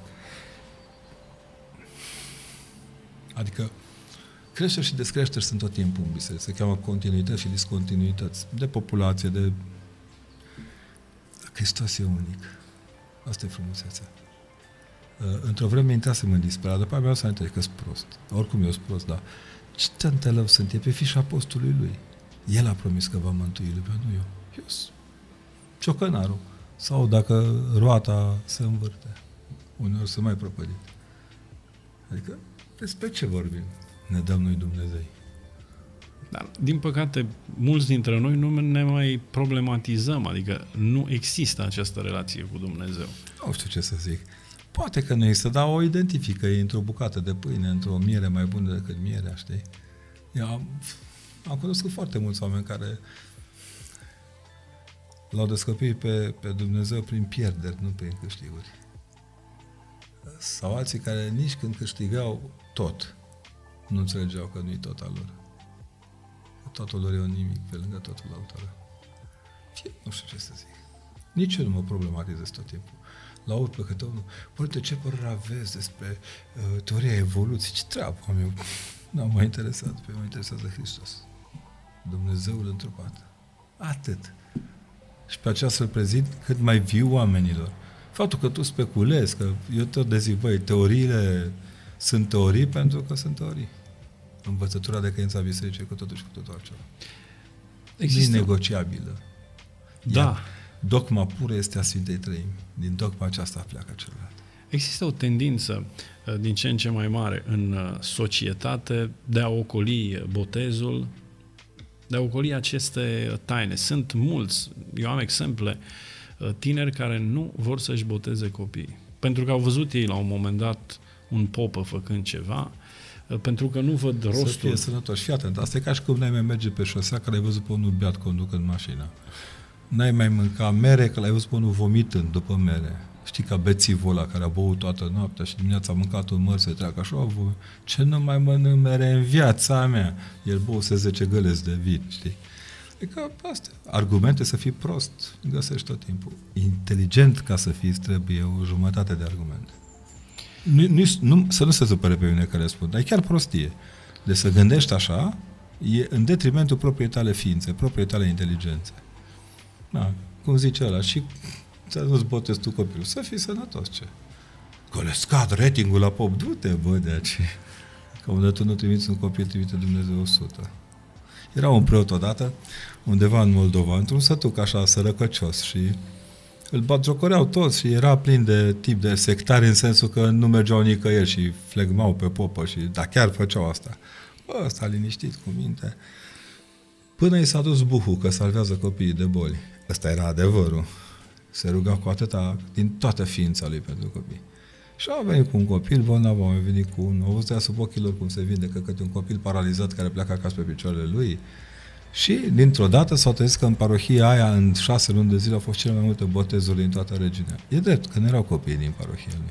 Adică creșteri și descreșteri sunt tot timpul în biserică. Se cheamă continuități și discontinuități de populație, de... Hristos e unic. Asta e frumusețea. Într-o vreme intrasem în disperare, după aceea mi-am să aminte că sunt prost. Oricum eu sunt prost, dar ce tântălău sunt? E pe fișa apostolului lui. El a promis că va mântui lumea, nu eu. Eu sunt ciocănarul. Sau dacă roata se învârte. Uneori se mai prăpădit. Adică, despre ce vorbim? Ne dăm noi Dumnezei. Dar, din păcate, mulți dintre noi nu ne mai problematizăm, adică nu există această relație cu Dumnezeu. Nu știu ce să zic. Poate că nu există, dar o identifică, e într-o bucată de pâine, într-o miere mai bună decât mierea, știi? Eu am, am cunoscut foarte mulți oameni care l-au descoperit pe, pe Dumnezeu prin pierderi, nu prin câștiguri. Sau alții care nici când câștigau tot, nu înțelegeau că nu-i tot al lor. Totul lor e un nimic pe lângă totul altora. Nu știu ce să zic. Nici eu nu mă problematizez tot timpul. La aud pe câte unul, părinte, ce părere aveți despre uh, teoria evoluției? Ce treabă am eu? Nu m-a interesat, pe mă interesează Hristos. Dumnezeul întrupat. Atât. Și pe aceea să-L prezint cât mai viu oamenilor. Faptul că tu speculezi, că eu tot de zic, băi, teoriile sunt teorii pentru că sunt teorii. Învățătura de credință a bisericii cu totul și cu totul altceva. Există. Nenegociabilă. Da. Iar dogma pură este a Sfintei Treimi. Din dogma aceasta pleacă celălalt. Există o tendință din ce în ce mai mare în societate de a ocoli botezul, de a ocoli aceste taine. Sunt mulți, eu am exemple, tineri care nu vor să-și boteze copiii. Pentru că au văzut ei la un moment dat un popă făcând ceva, pentru că nu văd rostul. Să fie sănătoși. Fii atent, asta e ca și cum n-ai mai merge pe șosea că l-ai văzut pe unul beat conducând mașina. N-ai mai mânca mere că l-ai văzut pe unul vomitând după mere. Știi, ca bețivul ăla care a băut toată noaptea și dimineața a mâncat un măr să treacă așa, ce nu mai mănânc mere în viața mea? El băuse zece găleți de vin, știi? Adică astea, argumente să fii prost, găsești tot timpul. Inteligent ca să fii, trebuie o jumătate de argumente. Nu, nu, nu, să nu se supere pe mine care spun, dar e chiar prostie. De să gândești așa, e în detrimentul propriei tale ființe, propriei tale inteligențe. Da, cum zice ăla, și să nu-ți botezi tu copilul, să fii sănătos, ce? Că le scad ratingul la pop, du-te, bă, de aceea. Că unde tu nu trimiți un copil, trimite Dumnezeu o sută. Era un preot odată, undeva în Moldova, într-un sătuc așa sărăcăcios și îl batjocoreau toți și era plin de tip de sectari în sensul că nu mergeau nicăieri și flegmau pe popă și, da, chiar făceau asta. Bă, ăsta liniștit, cu minte. Până i s-a dus buhul că salvează copiii de boli. Ăsta era adevărul. Se ruga cu atâta, din toată ființa lui pentru copii. Și a venit cu un copil bolnav, a venit cu un... Au văzut sub ochilor cum se vindecă către un copil paralizat care pleacă acasă pe picioarele lui. Și, dintr-o dată, s-au trezit că în parohia aia, în șase luni de zile, au fost cele mai multe botezuri din toată regiunea. E drept, că nu erau copii din parohia lui.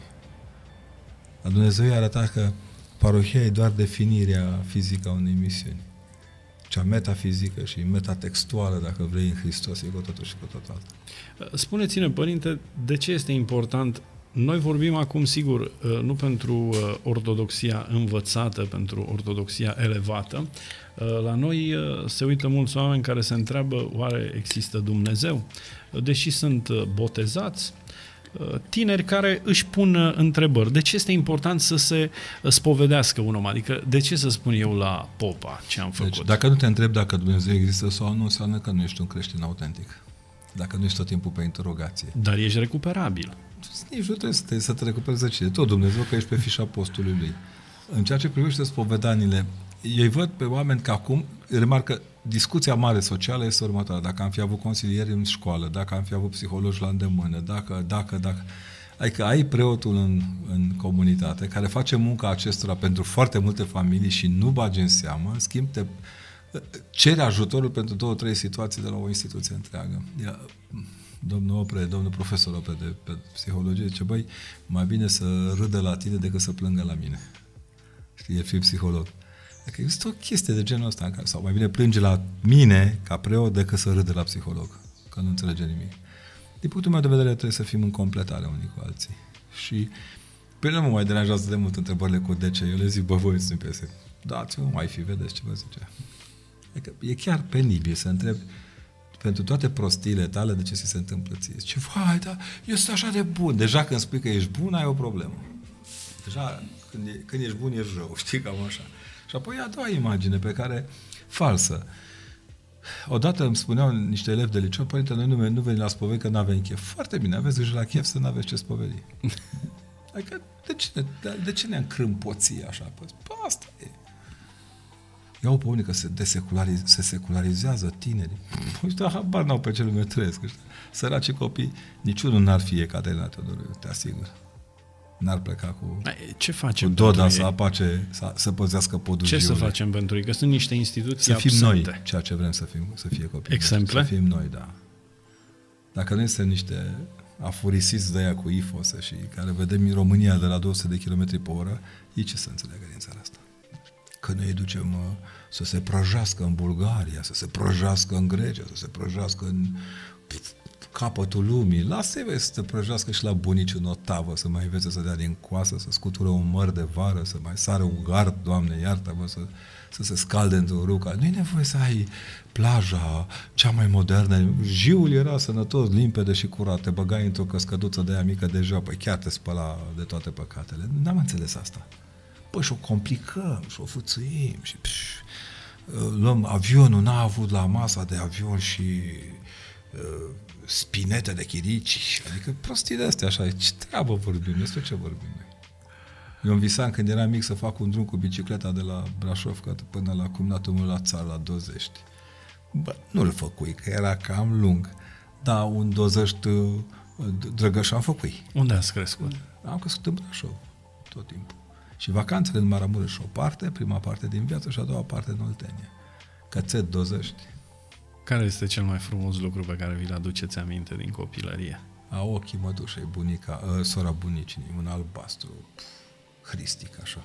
Dar Dumnezeu i-a arătat că parohia e doar definirea fizică a unei misiuni. Cea metafizică și metatextuală, dacă vrei, în Hristos, e cu totul și cu totul altă. Spuneți-ne, Părinte, de ce este important? Noi vorbim acum, sigur, nu pentru ortodoxia învățată, pentru ortodoxia elevată. La noi se uită mulți oameni care se întreabă, oare există Dumnezeu? Deși sunt botezați, tineri care își pun întrebări. De ce este important să se spovedească un om? Adică de ce să spun eu la popa ce am făcut? Deci, dacă nu te întrebi dacă Dumnezeu există sau nu, înseamnă că nu ești un creștin autentic. Dacă nu ești tot timpul pe interogație. Dar ești recuperabil. Nici nu trebuie să te, să te recuperezi de cine. Tot Dumnezeu, că ești pe fișa postului lui. În ceea ce privește spovedanile, ei văd pe oameni că acum, remarcă, discuția mare socială este următoarea. Dacă am fi avut consilieri în școală, dacă am fi avut psihologi la îndemână, dacă, dacă, dacă... Adică ai preotul în, în comunitate care face munca acestora pentru foarte multe familii și nu bagi în seamă, în schimb te cere ajutorul pentru două, trei situații de la o instituție întreagă. Ia, domnul Opre, domnul profesor Opre de pe psihologie zice, băi, mai bine să râdă la tine decât să plângă la mine. Știi, e fi psiholog. Adică există o chestie de genul ăsta, în care, sau mai bine plânge la mine, ca preot, decât să râde la psiholog, că nu înțelege nimic. Din punctul meu de vedere, trebuie să fim în completare unii cu alții. Și pe nu mă mai deranjează de mult întrebările cu de ce. Eu le zic, bă, voi nu pese. Dați-mă, mai fi, vedeți ce vă zice. Adică e chiar penibil să întrebi pentru toate prostiile tale de ce ți se întâmplă ție. Zice, vai, dar eu sunt așa de bun. Deja când spui că ești bun, ai o problemă. Deja când, e, când ești bun, ești rău. Știi, cam așa. Și apoi a doua imagine pe care, falsă. Odată îmi spuneau niște elevi de liceu, părinte, noi nu, nu venim la spovedi că nu avem chef. Foarte bine, aveți grijă la chef să nu aveți ce spovedi. Adică, de ce, de, de ce ne încrâmpoții așa? Păi, asta e. Iau pe unii că se, deseculariz, se secularizează tinerii. Păi, ăștia habar n-au pe ce lume trăiesc. Săracii copii, niciunul n-ar fi Ecaterina Teodoriu, te asigur. N-ar pleca cu, ce facem cu Doda să apace, să, să păzească podul Ce Giului. să facem pentru ei? Că sunt niște instituții Să fim absente. noi ceea ce vrem să fim, să fie copii. Exemple? Să fim noi, da. Dacă nu este niște afurisiți de aia cu ifose și care vedem în România de la două sute de kilometri pe oră, ei ce să înțeleagă din țara asta? Că noi îi ducem uh, să se prăjească în Bulgaria, să se prăjească în Grecia, să se prăjească în capătul lumii. Lasă-i să te prăjească și la bunicii în o tavă, să mai învețe să dea din coasă, să scutură un măr de vară, să mai sară un gard, Doamne, iartă-mă, să, să se scalde într-o rucă. Nu-i nevoie să ai plaja cea mai modernă. Jiul era sănătos, limpede și curat. Te băgai într-o căscăduță de aia mică de joa, păi chiar te spăla de toate păcatele. N-am înțeles asta. Păi și o complicăm, și o fuțuim, și pș, luăm avionul, n-a avut la masa de avion și uh, spinete de chirici, adică prostii de astea, așa, ce treabă vorbim, despre ce vorbim noi? Eu îmi visam când eram mic să fac un drum cu bicicleta de la Brașov până la cumnatul meu la țară, la Dozești. Bă, nu-l făcui, că era cam lung, dar un Dozești Drăgăș am făcui. Unde ați crescut? Am crescut în Brașov, tot timpul. Și vacanțele în Maramureș o parte, prima parte din viață și a doua parte în Oltenia. Cățet, Dozești. Care este cel mai frumos lucru pe care vi-l aduceți aminte din copilărie? A ochii mădușei, bunica, uh, sora bunicii, un albastru, pf, hristic, așa.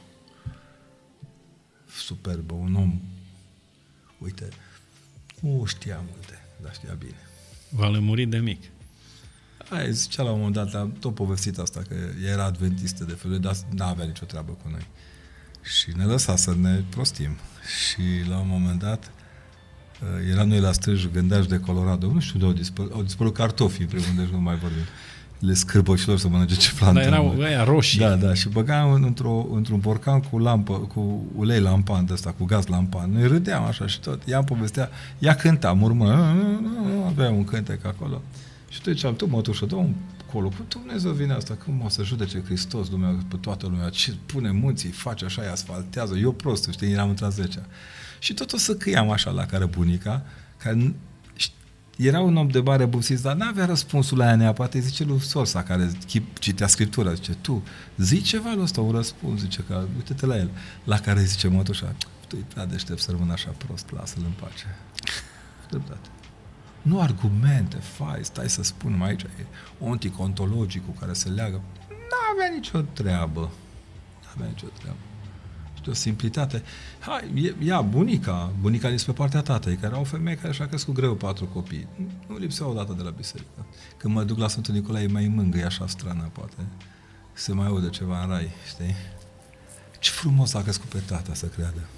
Superbă, un om, uite, nu știa multe, dar știa bine. V-a lămurit de mic. Aia zicea la un moment dat, am tot povestit asta, că era adventistă de felul, dar n-avea nicio treabă cu noi. Și ne lăsa să ne prostim. Și la un moment dat, era noi la strâj gândeași de Colorado, nu știu de au dispărut, au dispărut cartofii, în primul rând, deci nu mai vorbim. Le scârbăcilor să mănânce ce plantă. Dar erau aia roșii. Da, da, și băgam într-o, într-un borcan cu lampă, cu ulei lampan de ăsta, cu gaz lampan. Noi râdeam așa și tot. Ea îmi povestea, ea cânta, murmă, avea un cântec acolo. Și tu ziceam, tu mătușă, dă un colo, cu Dumnezeu vine asta, cum o să judece Hristos lumea, pe toată lumea, ce pune munții, face așa, îi asfaltează, eu prost, știi, eram într-a zecea. Și tot o să căiam așa la care bunica, care era un om de mare bupsist, dar n-avea răspunsul la ea neapărat, îi zice lui Sorsa, care citea Scriptura, zice, tu, zi ceva lui ăsta, un răspuns, zice, că uite-te la el, la care zice mătușa, tu e prea deștept să rămână așa prost, lasă-l în pace. Dreptate. Nu argumente, fai, stai să spun, mai aici e onticontologic cu care se leagă. N-avea nicio treabă. N-avea nicio treabă. Și o simplitate. Hai, ia, bunica, bunica despre partea tatăi, care era o femeie care și-a crescut greu patru copii. Nu lipsea o dată de la biserică. Când mă duc la Sfântul Nicolae, mai mângâie așa strană, poate. Se mai aude ceva în rai, știi? Ce frumos a crescut pe tata, să creadă.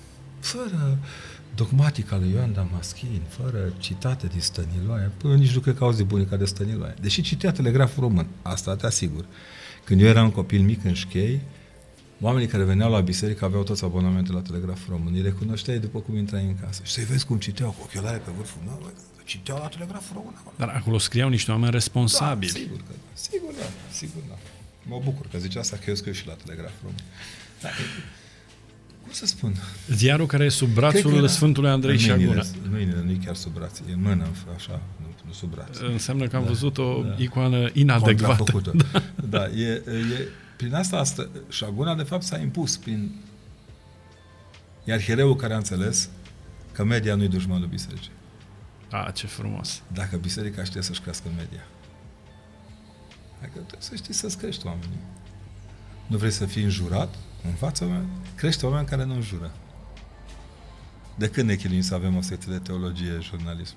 fără dogmatica lui Ioan Damaschin, fără citate din Stăniloae, până nici nu cred că auzi de bunica de Stăniloae. Deși citea Telegraful Român, asta te asigur. Când eu eram copil mic în Șchei, oamenii care veneau la biserică aveau toți abonamente la Telegraful Român. Îi recunoșteai după cum intrai în casă. Și să-i vezi cum citeau cu ochelare pe vârful. Nu, bă, citeau la Telegraful Român. Dar acolo scriau niște oameni responsabili. Da, sigur că da. Sigur da. Sigur da. Mă bucur că zice asta, că eu scriu și la Telegraful Român. Da, cum să spun? Ziarul care e sub brațul Sfântului Andrei Șaguna. Nu e, nu e chiar sub braț, e în mână, așa, nu, nu sub braț. Înseamnă că am da, văzut o da. icoană inadecvată. Da, da e, e, prin asta, asta Șaguna de fapt s-a impus prin... E arhiereul care a înțeles că media nu-i dușmanul bisericii. A, ce frumos. Dacă biserica știe să-și crească media. Adică trebuie să știi să-ți crești oamenii. Nu vrei să fii înjurat? Învață oameni, crește oameni care nu înjură. De când ne chinuim să avem o secție de teologie, jurnalism?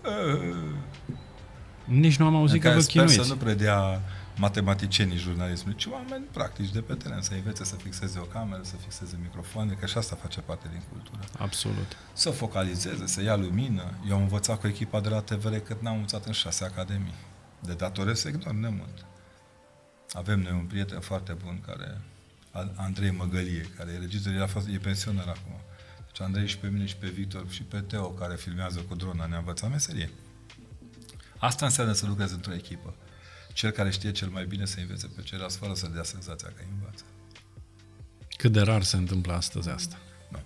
Nici nu am auzit că vă chinuiți. Sper să nu predea matematicienii jurnalismului, ci oameni practici de pe teren, să învețe să fixeze o cameră, să fixeze microfoane, că și asta face parte din cultură. Absolut. Să focalizeze, să ia lumină. Eu am învățat cu echipa de la T V R cât n-am învățat în șase academii. De datorez sector nemult. Avem noi un prieten foarte bun care, Andrei Măgălie, care e regizor, el a fost, e pensionar acum. Deci Andrei și pe mine și pe Victor și pe Teo, care filmează cu drona, ne-a învățat meserie. Asta înseamnă să lucrezi într-o echipă. Cel care știe cel mai bine să învețe pe ceilalți fără să dea senzația că învață. Cât de rar se întâmplă astăzi asta? Nu.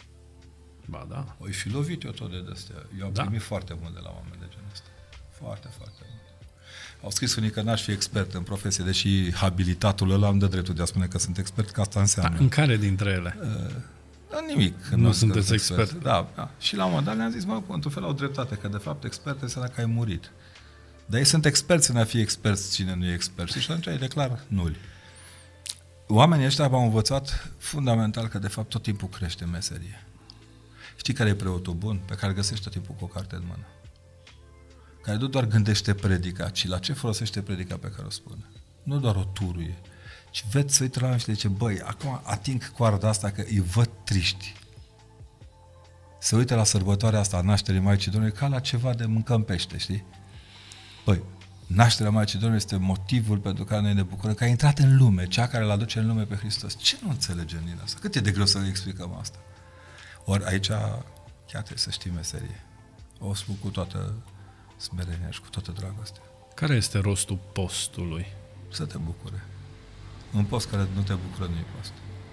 Ba da. O fi lovit eu tot de astea. Eu am da. primit foarte mult de la oameni de genul ăsta. Foarte, foarte mult. Au scris unii că n-aș fi expert în profesie, deși habilitatul ăla îmi dă dreptul de a spune că sunt expert, că asta înseamnă. Da, în care dintre ele? Uh, da, nimic. Nu, nu sunteți expert. expert. Da, da. Și la un moment dat le-am zis, mă, într-un fel au dreptate, că de fapt expert înseamnă că ai murit. Dar ei sunt experți în a fi experți cine nu e expert. Și atunci îi declar nuli. Oamenii ăștia au învățat fundamental că de fapt tot timpul crește meserie. Știi care e preotul bun? Pe care găsești tot timpul cu o carte în mână. Care nu doar gândește predica, ci la ce folosește predica pe care o spune. Nu doar o turuie, ci vezi, să uită la oameni și le zice, băi, acum ating coarda asta că îi văd triști. Se uită la sărbătoarea asta a nașterii Maicii Domnului ca la ceva de mâncăm pește, știi? Băi, nașterea Maicii Domnului este motivul pentru care noi ne bucurăm, că a intrat în lume, cea care îl aduce în lume pe Hristos. Ce nu înțelegem din asta? Cât e de greu să le explicăm asta? Ori aici chiar trebuie să știi meserie. O spun cu toată smerenia și cu toată dragostea. Care este rostul postului? Să te bucure. Un post care nu te bucură nu e post.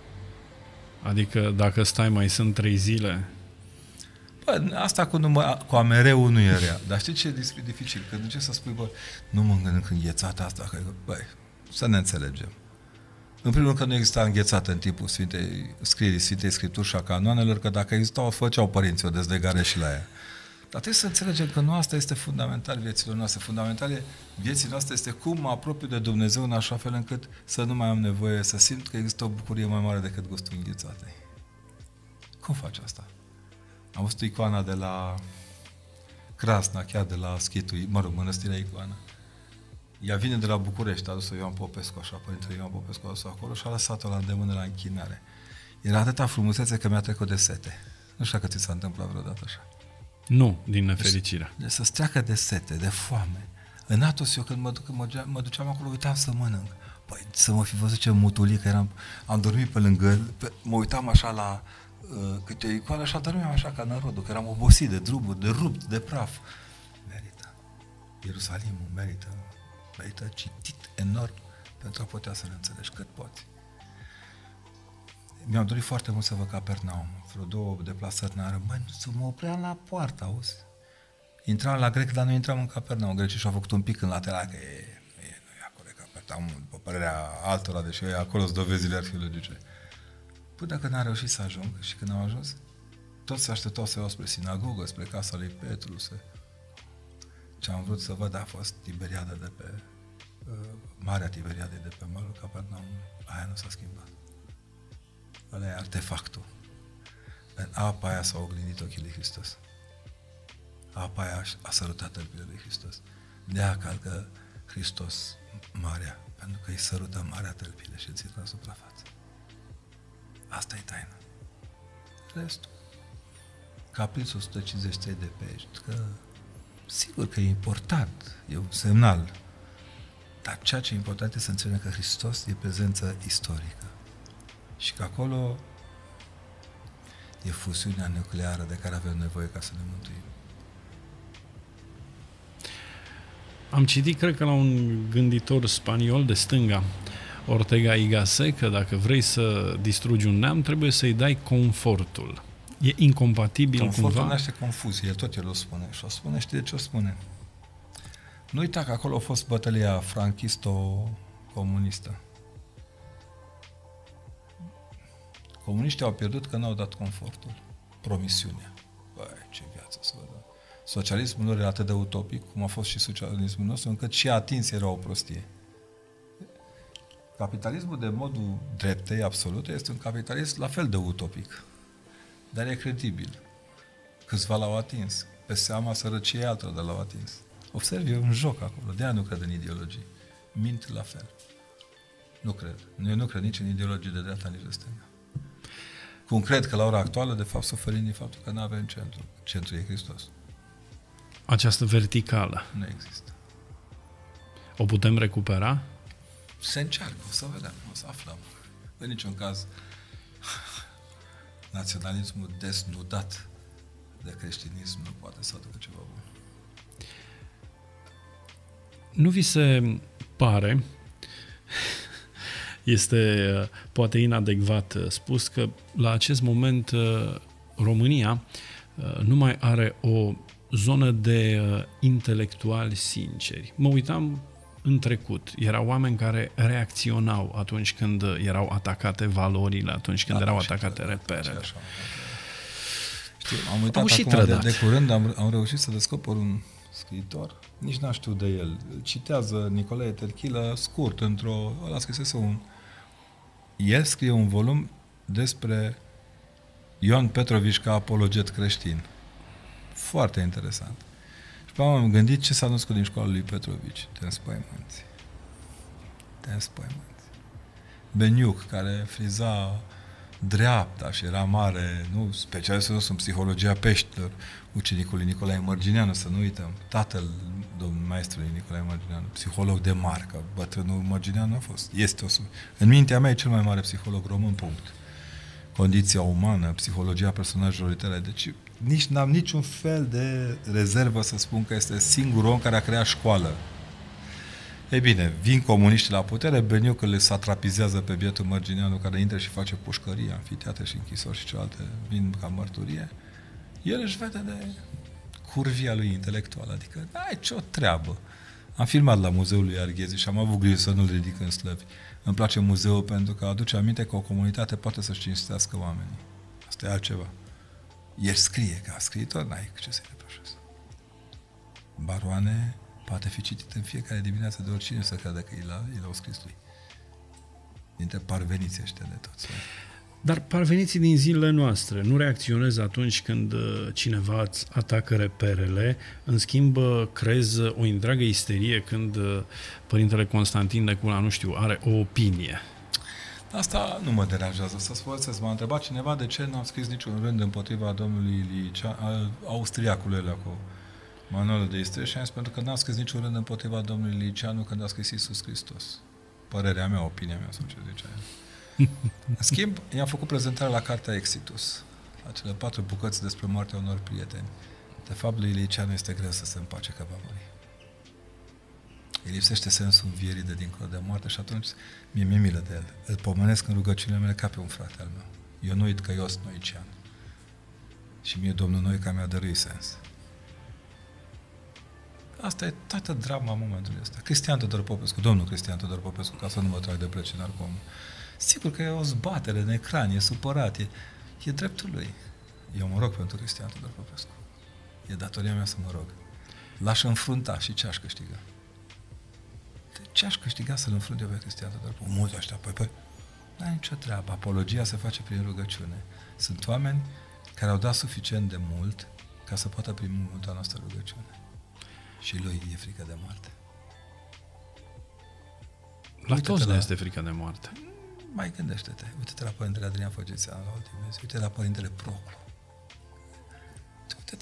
Adică dacă stai mai sunt trei zile... Bă, asta cu, numă, cu amereu nu e rea. Dar știi ce e dificil? Când încerci să spui, bă, nu mă gândesc înghețata asta, că, băi, să ne înțelegem. În primul rând că nu exista înghețată în timpul Sfintei, scrierii Sfintei Scripturi și a canoanelor, că dacă existau, făceau părinții o dezlegare și la ea. Dar trebuie să înțelegem că nu asta este fundamental vieților noastre. Fundamental vieții noastre este cum mă apropiu de Dumnezeu în așa fel încât să nu mai am nevoie, să simt că există o bucurie mai mare decât gustul înghețatei. Cum faci asta? Am văzut icoana de la Crasna, chiar de la Schitul, mă rog, Mănăstirea Icoana. Ea vine de la București, a adus-o Ioan Popescu, așa, Părintele Ioan Popescu a adus-o acolo și a lăsat-o la îndemână la închinare. Era atâta frumusețe că mi-a trecut de sete. Nu știu dacă ți s-a întâmplat vreodată așa. Nu, din nefericire. Deci, să-ți treacă de sete, de foame. În Atos, eu când mă, duc, mă, mă duceam acolo, uitam să mănânc. Păi, să mă fi văzut ce mutulică eram. Am dormit pe lângă, pe, mă uitam așa la uh, câte o icoană și dormeam așa ca nărodul, că eram obosit de drumuri, de rupt, de praf. Merită. Ierusalimul merită. Merită citit enorm pentru a putea să le înțelegi cât poți. Mi-am dorit foarte mult să văd Capernaum. Vreo două deplasări n-ară. Băi, să mă opream la poartă, auzi? Intram la grec, dar noi intram în Capernaum. Grecii și-au făcut un pic în lateral, că e, nu e, nu e acolo Capernaum, după părerea altora, deși e acolo sunt dovezile arheologice. Până când n-am reușit să ajung și când am ajuns, toți se așteptau să iau spre sinagogă, spre casa lui Petru. Se... Ce am vrut să văd a fost Tiberiada de pe, uh, Marea Tiberiade de pe malul Capernaumului. Aia nu s-a schimbat. Ăla e artefactul. În apa aia s-a oglindit ochii lui Hristos. Apa aia a sărutat tălpile lui Hristos. De-aia calcă Hristos marea, pentru că îi sărută marea tălpile și îl țin la suprafață. Asta e taina. Restul caprițul o sută cincizeci și trei de pești, că sigur că e important, e un semnal, dar ceea ce e important este să înțelegem că Hristos e prezență istorică și că acolo e fuziunea nucleară de care avem nevoie ca să ne mântuim. Am citit, cred că la un gânditor spaniol de stânga, Ortega y Gasset, că dacă vrei să distrugi un neam, trebuie să-i dai confortul. E incompatibil Confortul cumva? naște confuzie, el tot el o spune. Și o spune, știi de ce o spune? Nu uita că acolo a fost bătălia franchisto-comunistă. Comuniștii au pierdut că n-au dat confortul, promisiunea. Băi, ce viață să vă dă. Socialismul lor era atât de utopic, cum a fost și socialismul nostru, încât și atins era o prostie. Capitalismul de modul dreptei absolute este un capitalism la fel de utopic, dar e credibil. Câțiva l-au atins, pe seama sărăciei altora de l-au atins. Observ, e un joc acolo, de-aia nu cred în ideologii. Mint la fel. Nu cred. Eu nu cred nici în ideologii de dreapta, nici de stânga. Cum cred că la ora actuală, de fapt, suferim din faptul că nu avem centru. Centrul e Hristos. Această verticală. Nu există. O putem recupera? Se încearcă, o să vedem, o să aflăm. În niciun caz, naționalismul desnudat de creștinism nu poate să aducă ceva bun. Nu vi se pare, este poate inadecvat spus, că la acest moment România nu mai are o zonă de intelectuali sinceri. Mă uitam în trecut, erau oameni care reacționau atunci când erau atacate valorile, atunci când da, erau atacate trădat, reperele. Așa, știu, am uitat acum de, de curând, am, am reușit să descoper un scriitor, nici n-am știut de el. Citează Nicolae Terchilă scurt, într-o... ăla scrisese un... El scrie un volum despre Ion Petrovici ca apologet creștin. Foarte interesant. Și pe am gândit ce s-a născut din școala lui Petrovici. Te înspăimânți. Te înspăimânți. Beniuc, care friza dreapta și era mare, nu, specialistul nostru în psihologia peștilor, ucenicul lui Nicolae Mărgineanu, să nu uităm, tatăl domnului maestrului Nicolae Mărgineanu, psiholog de marcă, bătrânul Mărgineanu a fost, este o în mintea mea e cel mai mare psiholog român, punct. Condiția umană, psihologia personajelor literae, deci nici n-am niciun fel de rezervă să spun că este singurul om care a creat școală. Ei bine, vin comuniștii la putere, Beniuc le satrapizează pe bietul Mărgineanu care intră și face pușcărie, anfiteatre și închisori și celelalte vin ca mărturie. El își vede de curvia lui intelectuală, adică ai ce o treabă. Am filmat la Muzeul lui Arghezi și am avut grijă să nu-l ridic în slăvi. Îmi place muzeul pentru că aduce aminte că o comunitate poate să-și cinstească oamenii. Asta e altceva. El scrie, ca scriitor, n-ai ce să-i reproșezi. Baroane poate fi citit în fiecare dimineață de oricine să crede că i l-au scris lui. Dintre parveniții ăștia de toți. Dar parveniții din zilele noastre nu reacționează atunci când cineva îți atacă reperele, în schimb creezi o întreagă isterie când Părintele Constantin Necula, nu știu, are o opinie. Asta nu mă deranjează. Să spun, să m-a întrebat cineva de ce n-am scris niciun rând împotriva domnului Liceanu, al austriacului ăla cu manualul de istorie, și am zis pentru că n-am scris niciun rând împotriva domnului Liceanu când a scris Iisus Hristos. Părerea mea, opinia mea, sau ce zicea el. În schimb, i-am făcut prezentare la cartea Exitus, la cele patru bucăți despre moartea unor prieteni. De fapt, lui Liceanu este greu să se împace că va muri. Îi lipsește sensul învierii de dincolo de moarte și atunci mi-e mi milă de el. Îl pomenesc în rugăciunile mele ca pe un frate al meu. Eu nu uit că eu sunt noician. Și mie Domnul Noica mi-a dăruit sens. Asta e toată drama momentului ăsta. Cristian Tudor Popescu, domnul Cristian Tudor Popescu, ca să nu mă trag de plăci narcom. Sigur că e o zbatere în ecran, e supărat, e, e dreptul lui. Eu mă rog pentru Cristian Tudor Popescu. E datoria mea să mă rog. L-aș înfrunta și ce aș câștiga? Ce aș câștiga să-l înfrunt eu pe Cristian Tudor Popescu? Mulți ăștia, păi, păi, n-ai nicio treabă. Apologia se face prin rugăciune. Sunt oameni care au dat suficient de mult ca să poată primi multă noastră rugăciune. Și lui e frică de moarte. La toți ne este frică de moarte. Mai gândește-te. Uite-te la Părintele Adrian Făgețean la ultimul zi. Uite-te la Părintele Proclu.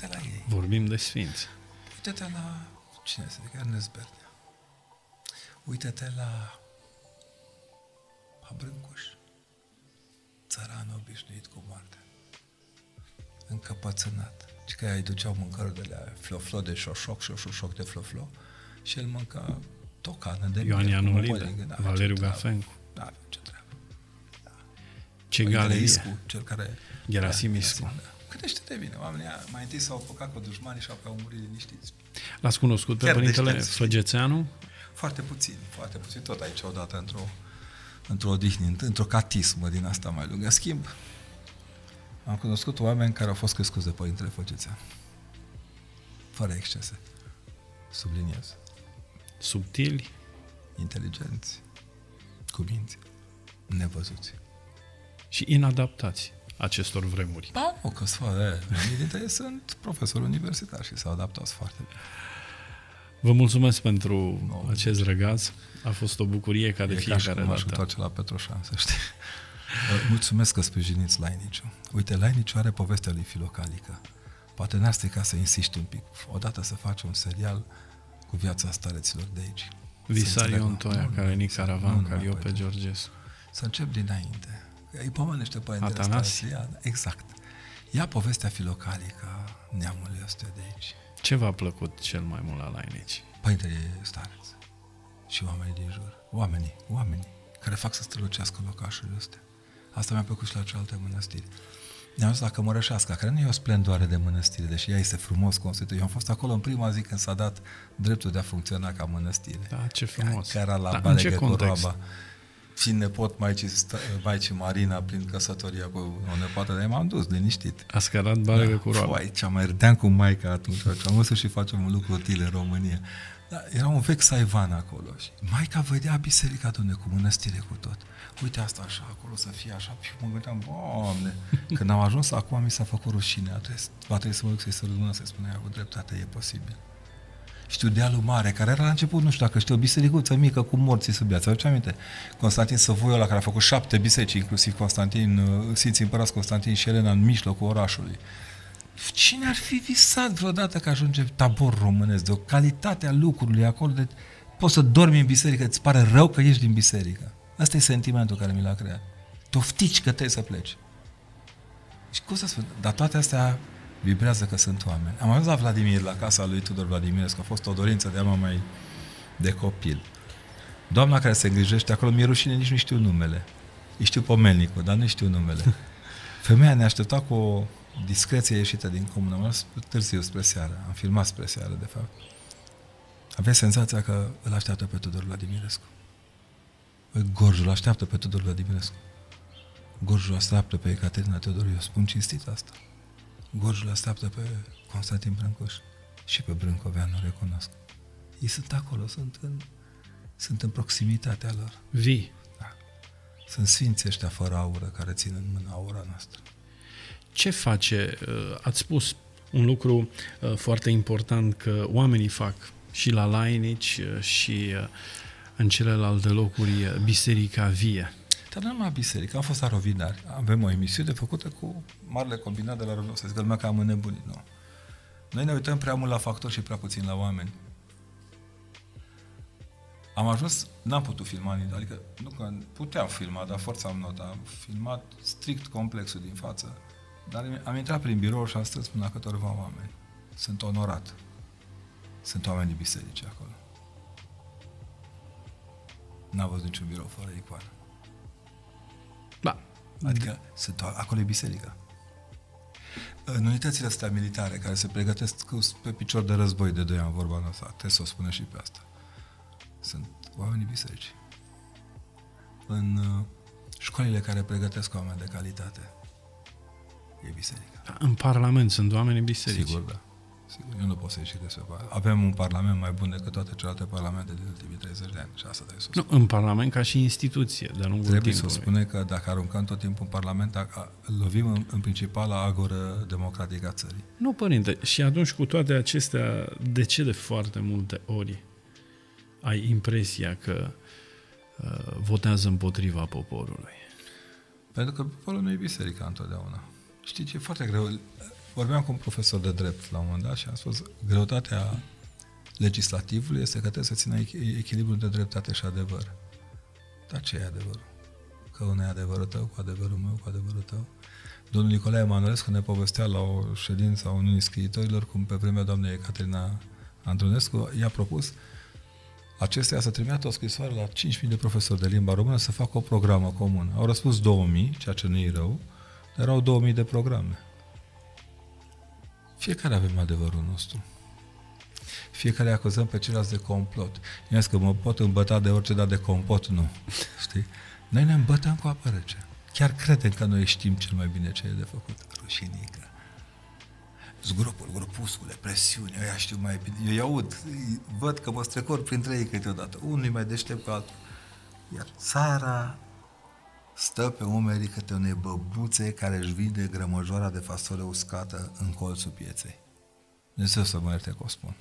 Uită-te la ei. Vorbim de sfinți. Uită-te la, cine se zice, Ernest Bernea. Uită-te la Brâncuș, țăran obișnuit cu moartea, încăpățânat. Și că îi duceau mâncări de la floflo de șoșoc și șoșoc de floflo și el mânca tocană de Ioan miel. Ianolide, Da, Valeriu Gafencu. Da, ce treabă. Da. Ce galerie. Cel care... Gerasimiscu. Da, gândește-te bine, oamenii mai întâi s-au apucat cu dușmanii și apoi au murit liniștiți. L-ați cunoscut pe Chiar părintele deștepți. Făgețeanu? Foarte puțin, foarte puțin. Tot aici odată într-o într-o odihnă, într-o catismă din asta mai lungă. În schimb, am cunoscut oameni care au fost crescuți de părintele Făgețeanu. Fără excese. Subliniez. Subtili? Inteligenți, cuminți, nevăzuți. Și inadaptați acestor vremuri. Ba, nu, că sunt, unii dintre ei sunt profesori universitari și s-au adaptat foarte bine. Vă mulțumesc pentru No, acest răgaz. A fost o bucurie ca de e fiecare ca și cum aș dată. întoarce la Petroșan, să știi. Mulțumesc că sprijiniți Lainiciu. Uite, Lainiciu are povestea lui Filocalică. Poate n-ar strica să insiști un pic. Odată să faci un serial cu viața stareților de aici. Visarion Toia, Caleni Caravan, Caliope George. Georgescu. Să încep dinainte. Îi pomenește părintele Atanasie. Stareția. Exact. Ia povestea Filocalică neamului ăsta de aici. Ce v-a plăcut cel mai mult la Lainici? Părintele Stareț și oamenii din jur. Oamenii, oamenii care fac să strălucească locașurile astea. Asta mi-a plăcut și la cealaltă mănăstiri. Ne-am dus la Cămărășeasca, care nu e o splendoare de mănăstire, deși ea este frumos constituit. Eu am fost acolo în prima zi când s-a dat dreptul de a funcționa ca mănăstire. Da, ce frumos. Cara la Dar în ce Baleghe cu context? roaba. Fiind nepot Maicii, Maicii Marina prin căsătoria cu o nepoată, dar m-am dus liniștit. A scărat balegă cu roabă. Foai, ce mai râdeam cu maica atunci. Am văzut și facem un lucru util în România. Dar era un vechi saivan acolo. Și maica vedea biserica, domne, cu mănăstire cu tot. Uite asta așa, acolo să fie așa. Și mă gândeam, Doamne, când am ajuns acum mi s-a făcut rușine. Va trebui să mă duc să-i sărut mâna, să-i spune, cu dreptate, e posibil. Știu dealul mare, care era la început, nu știu dacă știu, o bisericuță mică cu morții sub ea. Ți-aduce aminte? Constantin Săvoiul ăla, care a făcut șapte biserici, inclusiv Constantin, Sfinții Împărați Constantin și Elena, în mijlocul orașului. Cine ar fi visat vreodată că ajunge tabor românesc, de o calitate a lucrurilor acolo, de poți să dormi în biserică, îți pare rău că ești din biserică. Asta e sentimentul care mi l-a creat. Te oftici că trebuie să pleci. Și cum să spun? Dar toate astea vibrează că sunt oameni. Am ajuns la Vladimir, la casa lui Tudor Vladimirescu, a fost o dorință de a mă mai de copil. Doamna care se îngrijește acolo, mi-e rușine, nici nu știu numele. Îi știu pomelnicul, dar nu știu numele. Femeia ne aștepta cu o discreție ieșită din comună. Am mers târziu spre seară. Am filmat spre seară, de fapt. Aveai senzația că îl așteaptă pe Tudor Vladimirescu. Gorjul așteaptă pe Tudor Vladimirescu. Gorjul așteaptă pe Ecaterina Teodoriu. Eu spun cinstit asta. Gorjul așteaptă pe Constantin Brâncuș și pe Brâncoveanu, recunosc. Ei sunt acolo, sunt în, sunt în proximitatea lor. Vii. Da. Sunt sfinții ăștia fără aură care țin în mână aura noastră. Ce face? Ați spus un lucru foarte important, că oamenii fac și la Lainici și în celelalte locuri biserica vie. Dar nu numai biserică, am fost la Rovinari. Avem o emisiune făcută cu marele combinat de la Rovinari. Să zic că lumea că am înnebunit, nu. Noi ne uităm prea mult la factori și prea puțin la oameni. Am ajuns, n-am putut filma, adică nu că puteam filma, dar forța am notat. Am filmat strict complexul din față. Dar am intrat prin birou și am strâns până la câteva oameni. Sunt onorat. Sunt oameni de biserici acolo. N-am văzut niciun birou fără icoană. Da. Adică sunt, acolo e biserica. În unitățile astea militare care se pregătesc pe picior de război de doi ani, vorba noastră, trebuie să o spună și pe asta. Sunt oamenii biserici. În uh, școlile care pregătesc oameni de calitate, e biserica. Da, în Parlament sunt oamenii biserici. Sigur, da. Sigur, eu nu pot să ieși despre Parlament. Avem un Parlament mai bun decât toate celelalte parlamente din ultimii treizeci de ani și asta trebuie să Nu, în Parlament ca și instituție, de-a lungul Trebuie timpului. să spune că dacă aruncăm tot timpul în Parlament, a, a, lovim în, în principal agoră democratică a țării. Nu, părinte, și atunci cu toate acestea, de ce de foarte multe ori ai impresia că uh, votează împotriva poporului? Pentru că poporul nu e biserica întotdeauna. Știi ce e foarte greu? vorbeam cu un profesor de drept la un moment dat și am spus, greutatea legislativului este că trebuie să țină echilibrul între dreptate și adevăr. Dar ce e adevărul? Că unul e adevărul tău, cu adevărul meu, cu adevărul tău. Domnul Nicolae Emanuelescu ne povestea la o ședință a Uniunii Scriitorilor cum pe vremea doamnei Ecaterina Antonescu i-a propus acesteia să trimită o scrisoare la cinci mii de profesori de limba română să facă o programă comună. Au răspuns două mii, ceea ce nu e rău, dar erau două mii de programe. Fiecare avem adevărul nostru. Fiecare acuzăm pe ceilalți de complot. Eu zic că mă pot îmbăta de orice, dar de compot nu. Știi? Noi ne îmbătăm cu apă rece. Chiar credem că noi știm cel mai bine ce e de făcut. Rușinică. Zgropuri, grupuscule, presiune, eu știu mai bine. Eu îi aud, văd că mă strecor printre ei câteodată. Unul e mai deștept ca altul. Iar țara stă pe umerii câte unei băbuțe care își vinde grămăjoara de fasole uscată în colțul pieței. Dumnezeu să mă ierte că o spun.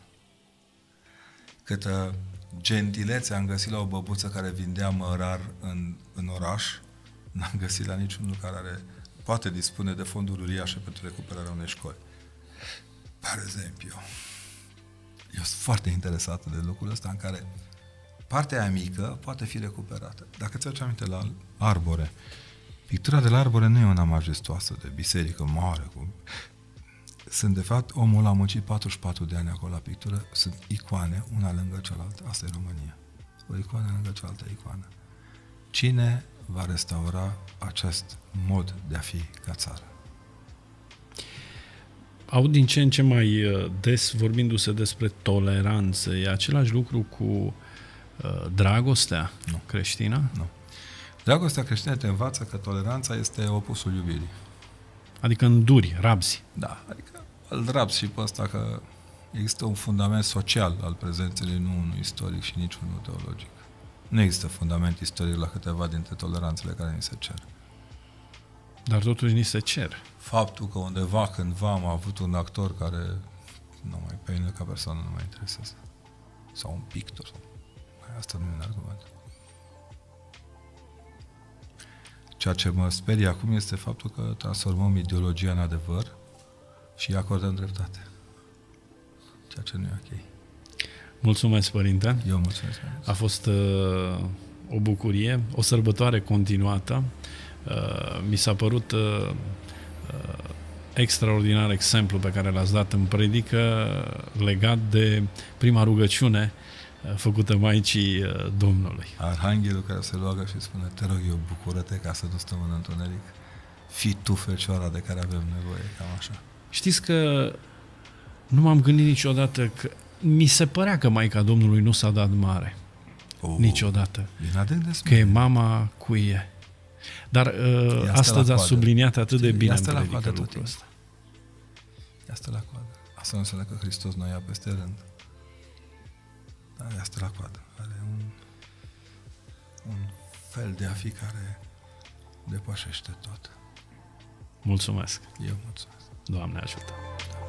Câtă gentilețe am găsit la o băbuță care vindea mărar în, în oraș, n-am găsit la niciunul care are, poate dispune de fonduri uriașe pentru recuperarea unei școli. Par exemplu, eu sunt foarte interesat de lucrul ăsta în care partea aia mică poate fi recuperată. Dacă ți-aduce aminte la Arbore, pictura de la Arbore nu e una majestoasă de biserică mare. Cu... Sunt, de fapt, omul a muncit patruzeci și patru de ani acolo la pictură, sunt icoane, una lângă cealaltă. Asta e România. O icoană lângă cealaltă icoană. Cine va restaura acest mod de a fi ca țară? Aud din ce în ce mai des vorbindu-se despre toleranță. E același lucru cu uh, dragostea nu. creștină? Nu. Dragostea creștină te învață că toleranța este opusul iubirii. Adică înduri, rabzi. Da, adică îl rabzi și pe ăsta că există un fundament social al prezenței, nu unul istoric și nici unul teologic. Nu există fundament istoric la câteva dintre toleranțele care ni se cer. Dar totuși ni se cer. Faptul că undeva, cândva, am avut un actor care nu mai pe mine ca persoană nu mă interesează. Sau un pictor. Sau... Asta nu e un argument. Ceea ce mă sperie acum este faptul că transformăm ideologia în adevăr și îi acordăm dreptate. Ceea ce nu e ok. Mulțumesc, Părinte. Eu mulțumesc. A fost uh, o bucurie, o sărbătoare continuată. Uh, mi s-a părut uh, uh, extraordinar exemplu pe care l-ați dat în predică legat de prima rugăciune uh, făcută Maicii uh, Domnului. Arhanghelul care se roagă și spune: te rog eu, bucură-te ca să nu stăm în întuneric. Fii tu fecioara de care avem nevoie, cam așa. Știți că nu m-am gândit niciodată că mi se părea că Maica Domnului nu s-a dat mare. Oh, niciodată. Că e mama cui e. Dar uh, astăzi a subliniat atât de bine în predică lucrul ăsta. Ea stă la coadă. Asta nu înseamnă că Hristos nu ia peste rând. Dar ea stă la coadă. Are un, un fel de a fi care depășește tot. Mulțumesc. Eu mulțumesc. Doamne ajută.